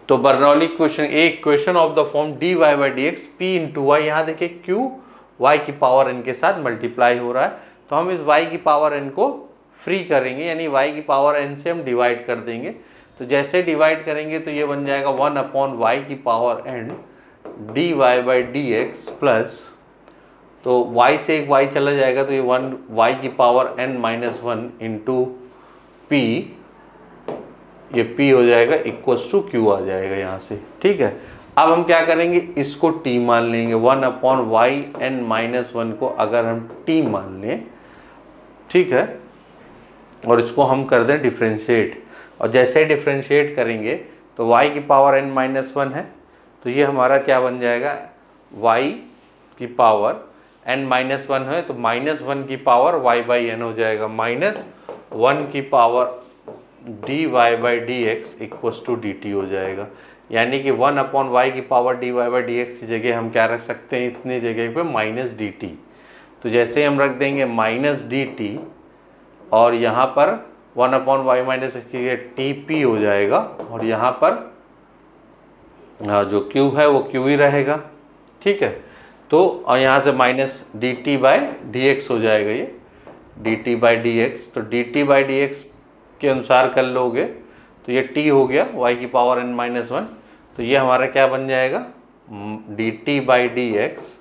तो बर्नौली इक्वेशन एक equation of the form d y by d x p into y, यहाँ देखिए क्यू वाई की पावर एन के साथ मल्टीप्लाई हो रहा है, तो हम इस वाई की पावर एन को फ्री करेंगे, यानी वाई की पावर एन से हम डिवाइड कर देंगे। तो जैसे डिवाइड करेंगे तो ये बन जाएगा वन अपॉन वाई की power n d y by d x plus, तो y से एक y चला जाएगा तो ये वन y की power n minus one into p, ये p हो जाएगा इक्वल्स टू q आ जाएगा यहाँ से। ठीक है, अब हम क्या करेंगे, इसको t मान लेंगे, one upon y n minus one को अगर हम t मान लें, ठीक है, और इसको हम कर दें डिफ्रेंशिएट, और जैसे डिफ्रेंशिएट करेंगे तो y की पावर n माइनस वन है, तो ये हमारा क्या बन जाएगा, y की पावर n माइनस वन है तो माइनस वन की पावर y बाई एन हो जाएगा, माइनस वन की power d y by d x equals to d t हो जाएगा। यानी कि वन अपॉन वाई की power d y by d x की जगह हम क्या रख सकते हैं, इतनी जगह पे माइनस डी टी। तो जैसे हम रख देंगे माइनस डी टी और यहाँ पर वन अपॉन वाई माइनस की टी पी हो जाएगा, और यहाँ पर जो q है वो q ही रहेगा। ठीक है, तो और यहाँ से minus d t by d x हो जाएगा, ये d t by d x, तो d t by d x के अनुसार कर लोगे तो ये t हो गया y की पावर n माइनस वन, तो ये हमारा क्या बन जाएगा, d t by d x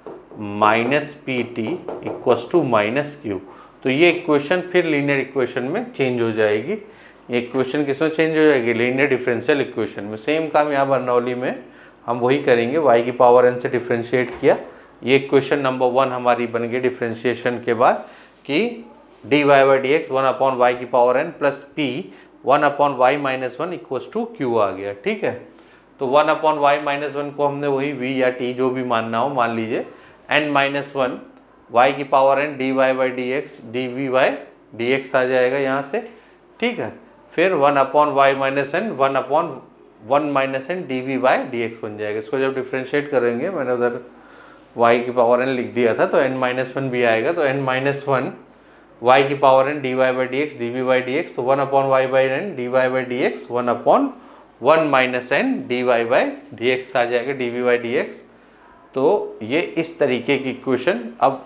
minus p t equals to minus q. तो ये इक्वेशन फिर लीनियर इक्वेशन में चेंज हो जाएगी। ये इक्वेशन किस में चेंज हो जाएगी, लीनियर डिफरेंशियल इक्वेशन में। सेम काम यहाँ बर्नौली में हम वही करेंगे, y की पावर n से डिफरेंशिएट किया, ये इक्वेशन नंबर वन हमारी बन गई डिफरेंशिएशन के बाद कि d y by d x one upon y की power n plus p one upon y minus one equals to q आ गया। ठीक है, तो one upon y minus one को हमने वही v या t जो भी मानना हो मान लीजिए, n माइनस वन वाई की power n d y by d x d v by d x आ जाएगा यहाँ से। ठीक है, फिर one upon y minus n one upon one minus n d v by d x बन जाएगा। इसको जब डिफ्रेंशिएट करेंगे, मैंने उधर y की पावर n लिख दिया था तो n माइनस वन भी आएगा, तो n माइनस वन वाई की power n d y by d x d v by d x, तो one upon y by n d y by d x one upon one minus n d y by d x आ जाएगा, d v by d x. तो ये इस तरीके की equation, अब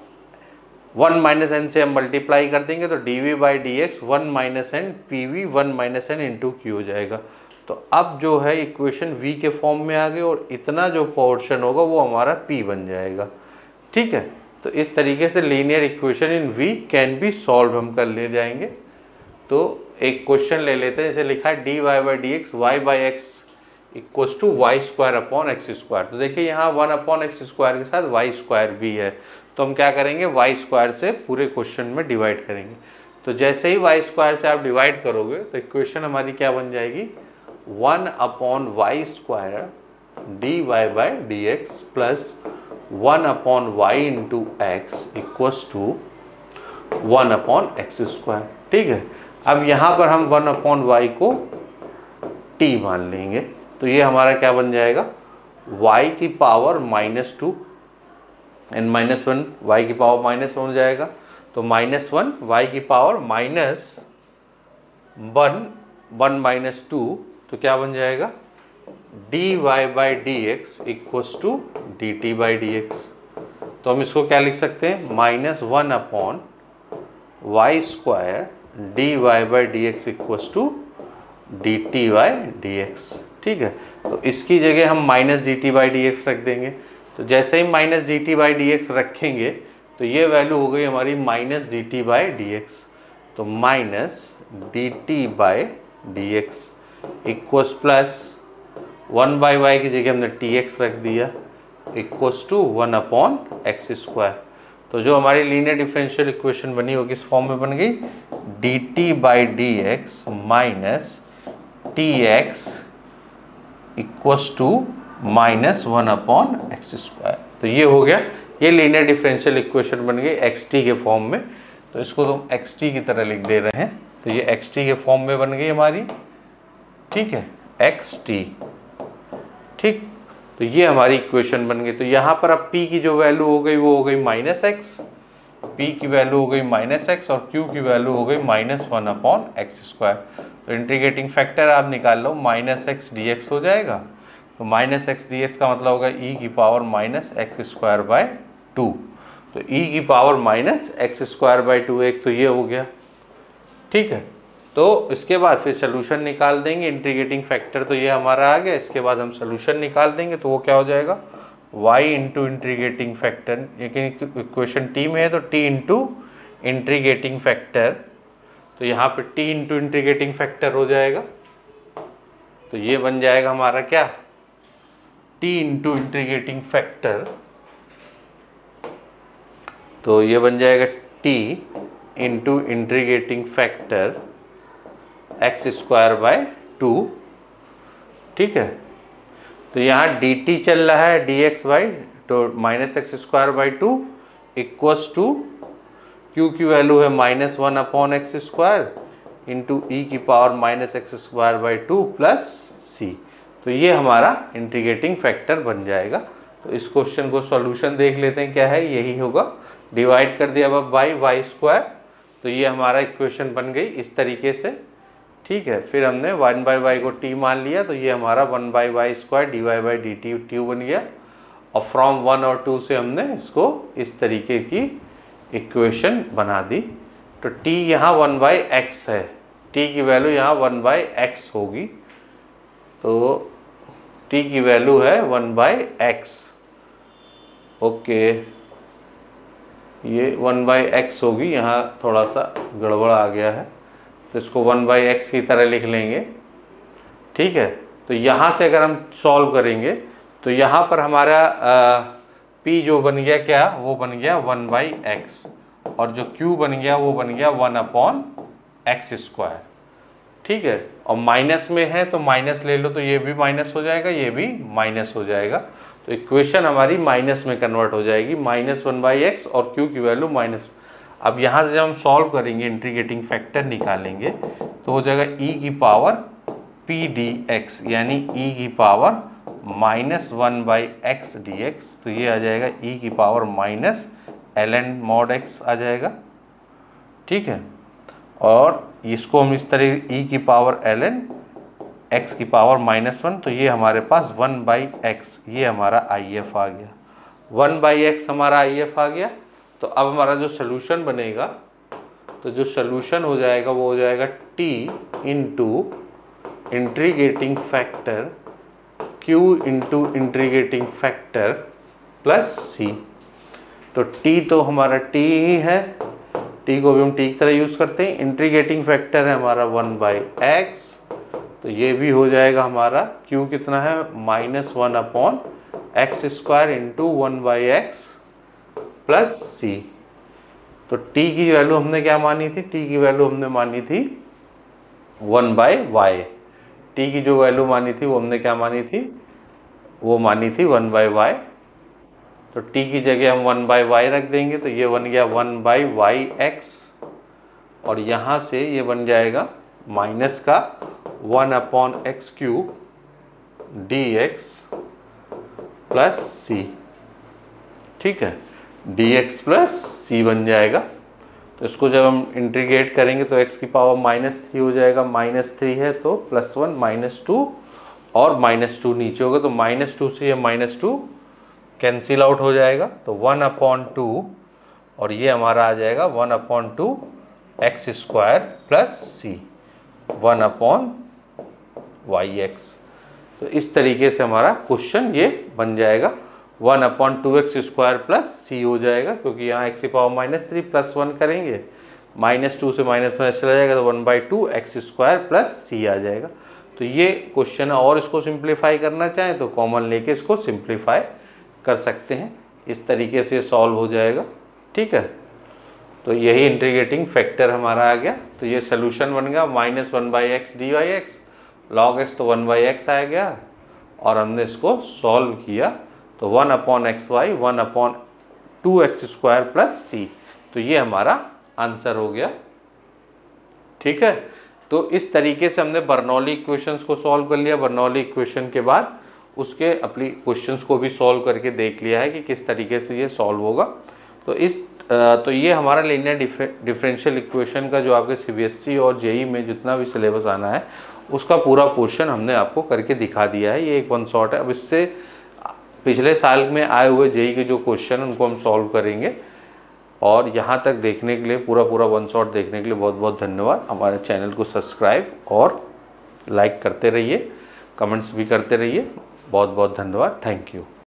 one minus N से हम मल्टीप्लाई कर देंगे तो d v by d x one minus n p v one minus n into q हो जाएगा। तो अब जो है इक्वेशन v के फॉर्म में आ गई और इतना जो पोर्शन होगा वो हमारा p बन जाएगा। ठीक है, तो इस तरीके से linear equation in v can be solve हम कर ले जाएंगे। तो एक क्वेश्चन ले लेते हैं, जैसे लिखा है d y by d x y by x equals to y square upon x square. तो देखिए यहाँ वन अपॉन एक्स स्क्वायर के साथ वाई स्क्वायर भी है, तो हम क्या करेंगे, वाई स्क्वायर से पूरे क्वेश्चन में डिवाइड करेंगे। तो जैसे ही वाई स्क्वायर से आप डिवाइड करोगे तो इक्वेशन हमारी क्या बन जाएगी, one upon y square d y by d x plus one upon y into x equals to one upon x square. ठीक है, अब यहाँ पर हम वन अपॉन वाई को t मान लेंगे, तो ये हमारा क्या बन जाएगा, y की power minus two n minus one y की पावर माइनस वन हो जाएगा, तो माइनस वन वाई की power minus one one minus two, तो क्या बन जाएगा, d y by d x equals to d t by d x. तो हम इसको क्या लिख सकते हैं, minus one upon y square d y by d x equals to d t by d x. ठीक है, तो इसकी जगह हम minus d t by d x रख देंगे। तो जैसे ही minus d t by d x रखेंगे तो ये वैल्यू हो गई हमारी minus d t by d x, तो minus d t by d x equals plus one by y की जगह हमने टी एक्स रख दिया equals to one upon x square. तो जो हमारी लीनियर डिफरेंशियल इक्वेशन बनी वो किस फॉर्म में बन गई, d t by d x minus t x equals to minus one upon x square. तो ये हो गया, ये लीनियर डिफरेंशियल इक्वेशन बन गई एक्स टी के फॉर्म में। तो इसको तो हम एक्स टी की तरह लिख दे रहे हैं, तो ये एक्स टी के फॉर्म में बन गई हमारी। ठीक है, एक्स टी। ठीक, तो ये हमारी इक्वेशन बन गई। तो यहाँ पर अब p की जो वैल्यू हो गई वो हो गई माइनस एक्स, p की वैल्यू हो गई माइनस एक्स और q की वैल्यू हो गई minus one upon x square. तो इंटीग्रेटिंग फैक्टर आप निकाल लो, माइनस एक्स डी एक्स हो जाएगा। तो माइनस एक्स डी एक्स का मतलब होगा ई की power minus x square by two. तो ई की power minus x square by two, एक तो ये हो गया, ठीक है। तो इसके बाद फिर सोल्यूशन निकाल देंगे, इंटीग्रेटिंग फैक्टर तो ये हमारा आ गया। इसके बाद हम सोल्यूशन निकाल देंगे तो वो क्या हो जाएगा, y इंटू इंटीग्रेटिंग फैक्टर, लेकिन इक्वेशन टी में है तो t इंटू इंटीग्रेटिंग फैक्टर, तो यहाँ पे t इंटू इंटीग्रेटिंग फैक्टर हो जाएगा। तो ये बन जाएगा हमारा क्या, t इंटू इंटीग्रेटिंग फैक्टर, तो ये बन जाएगा t into integrating factor x square by two, ठीक है। तो यहाँ dt चल रहा है डी एक्स बाई, तो minus x square by two equals to q की वैल्यू है minus one upon x square into e की power minus x square by two plus c. तो ये हमारा इंटीग्रेटिंग फैक्टर बन जाएगा। तो इस क्वेश्चन को सॉल्यूशन देख लेते हैं क्या है, यही होगा, डिवाइड कर दिया अब बाई वाई स्क्वायर, तो ये हमारा इक्वेशन बन गई इस तरीके से, ठीक है। फिर हमने वन बाई वाई को टी मान लिया, तो ये हमारा one by y square d y by d t ट्यू बन गया। और फ्रॉम वन और टू से हमने इसको इस तरीके की इक्वेशन बना दी। तो टी यहाँ वन बाई एक्स है, टी की वैल्यू यहाँ वन बाई एक्स होगी, तो टी की वैल्यू है वन बाई एक्स, ओके, ये वन बाई एक्स होगी, यहाँ थोड़ा सा गड़बड़ आ गया है, तो इसको वन बाई एक्स की तरह लिख लेंगे, ठीक है। तो यहाँ से अगर हम सॉल्व करेंगे तो यहाँ पर हमारा p जो बन गया क्या, वो बन गया वन बाई एक्स, और जो q बन गया वो बन गया वन अपॉन एक्स स्क्वायर, ठीक है। और माइनस में है तो माइनस ले लो, तो ये भी माइनस हो जाएगा, ये भी माइनस हो जाएगा, तो इक्वेशन हमारी माइनस में कन्वर्ट हो जाएगी, माइनस वन बाई एक्स और q की वैल्यू माइनस। अब यहाँ से जब हम सॉल्व करेंगे, इंटीग्रेटिंग फैक्टर निकालेंगे, तो हो जाएगा e की पावर पी डी एक्स, यानी e की power minus one by x d x, तो ये आ जाएगा e की power minus l n mod x आ जाएगा, ठीक है। और इसको हम इस तरह e की पावर एल एन एक्स की पावर माइनस वन, तो ये हमारे पास वन बाई एक्स, ये हमारा आई एफ आ गया, वन बाई एक्स हमारा आई एफ आ गया। तो अब हमारा जो सोल्यूशन बनेगा, तो जो सोल्यूशन हो जाएगा वो हो जाएगा t into integrating factor q into integrating factor plus c। तो t तो हमारा t ही है, t को भी हम t की तरह यूज़ करते हैं, इंटीग्रेटिंग फैक्टर है हमारा वन बाई एक्स, तो ये भी हो जाएगा हमारा q कितना है minus one upon x square into one by x plus c. तो t की वैल्यू हमने क्या मानी थी, t की वैल्यू हमने मानी थी वन बाई वाई, टी की जो वैल्यू मानी थी वो हमने क्या मानी थी, वो मानी थी वन बाई वाई। तो t की जगह हम वन बाई वाई रख देंगे, तो ये बन गया वन बाई वाई एक्स, और यहाँ से ये बन जाएगा माइनस का one upon x cube d x plus c, ठीक है, dx प्लस सी बन जाएगा। तो इसको जब हम इंटीग्रेट करेंगे तो x की पावर माइनस थ्री हो जाएगा, माइनस थ्री है तो प्लस वन माइनस टू, और माइनस टू नीचे होगा, तो माइनस टू से ये माइनस टू कैंसिल आउट हो जाएगा, तो वन अपॉन टू, और ये हमारा आ जाएगा one upon two x square plus c, one upon y x. तो इस तरीके से हमारा क्वेश्चन ये बन जाएगा, one upon two x square plus c हो जाएगा, क्योंकि यहाँ एक्स की power minus three plus one करेंगे, माइनस टू से माइनस माइनस चला जाएगा, तो one by two x square plus c आ जाएगा। तो ये क्वेश्चन है, और इसको सिंप्लीफाई करना चाहें तो कॉमन लेके इसको सिंप्लीफाई कर सकते हैं, इस तरीके से सॉल्व हो जाएगा, ठीक है। तो यही इंटीग्रेटिंग फैक्टर हमारा आ गया। तो ये सोल्यूशन बन गया minus one by x d y x, log x तो वन बाई एक्स आ गया, और हमने इसको सॉल्व किया, तो one upon x y, one upon two x square plus c, तो ये हमारा आंसर हो गया, ठीक है। तो इस तरीके से हमने बर्नौली इक्वेशंस को सॉल्व कर लिया। बर्नौली इक्वेशन के बाद उसके अपनी क्वेश्चंस को भी सॉल्व करके देख लिया है कि किस तरीके से ये सॉल्व होगा। तो इस तो ये हमारा लीनियर डिफरेंशियल इक्वेशन का जो आपके सीबीएसई और जेई में जितना भी सिलेबस आना है उसका पूरा पोर्शन हमने आपको करके दिखा दिया है। ये एक वन शॉट है। अब इससे पिछले साल में आए हुए जेई के जो क्वेश्चन उनको हम सॉल्व करेंगे। और यहाँ तक देखने के लिए, पूरा पूरा वन शॉट देखने के लिए बहुत बहुत धन्यवाद। हमारे चैनल को सब्सक्राइब और लाइक करते रहिए, कमेंट्स भी करते रहिए। बहुत बहुत धन्यवाद। Thank you.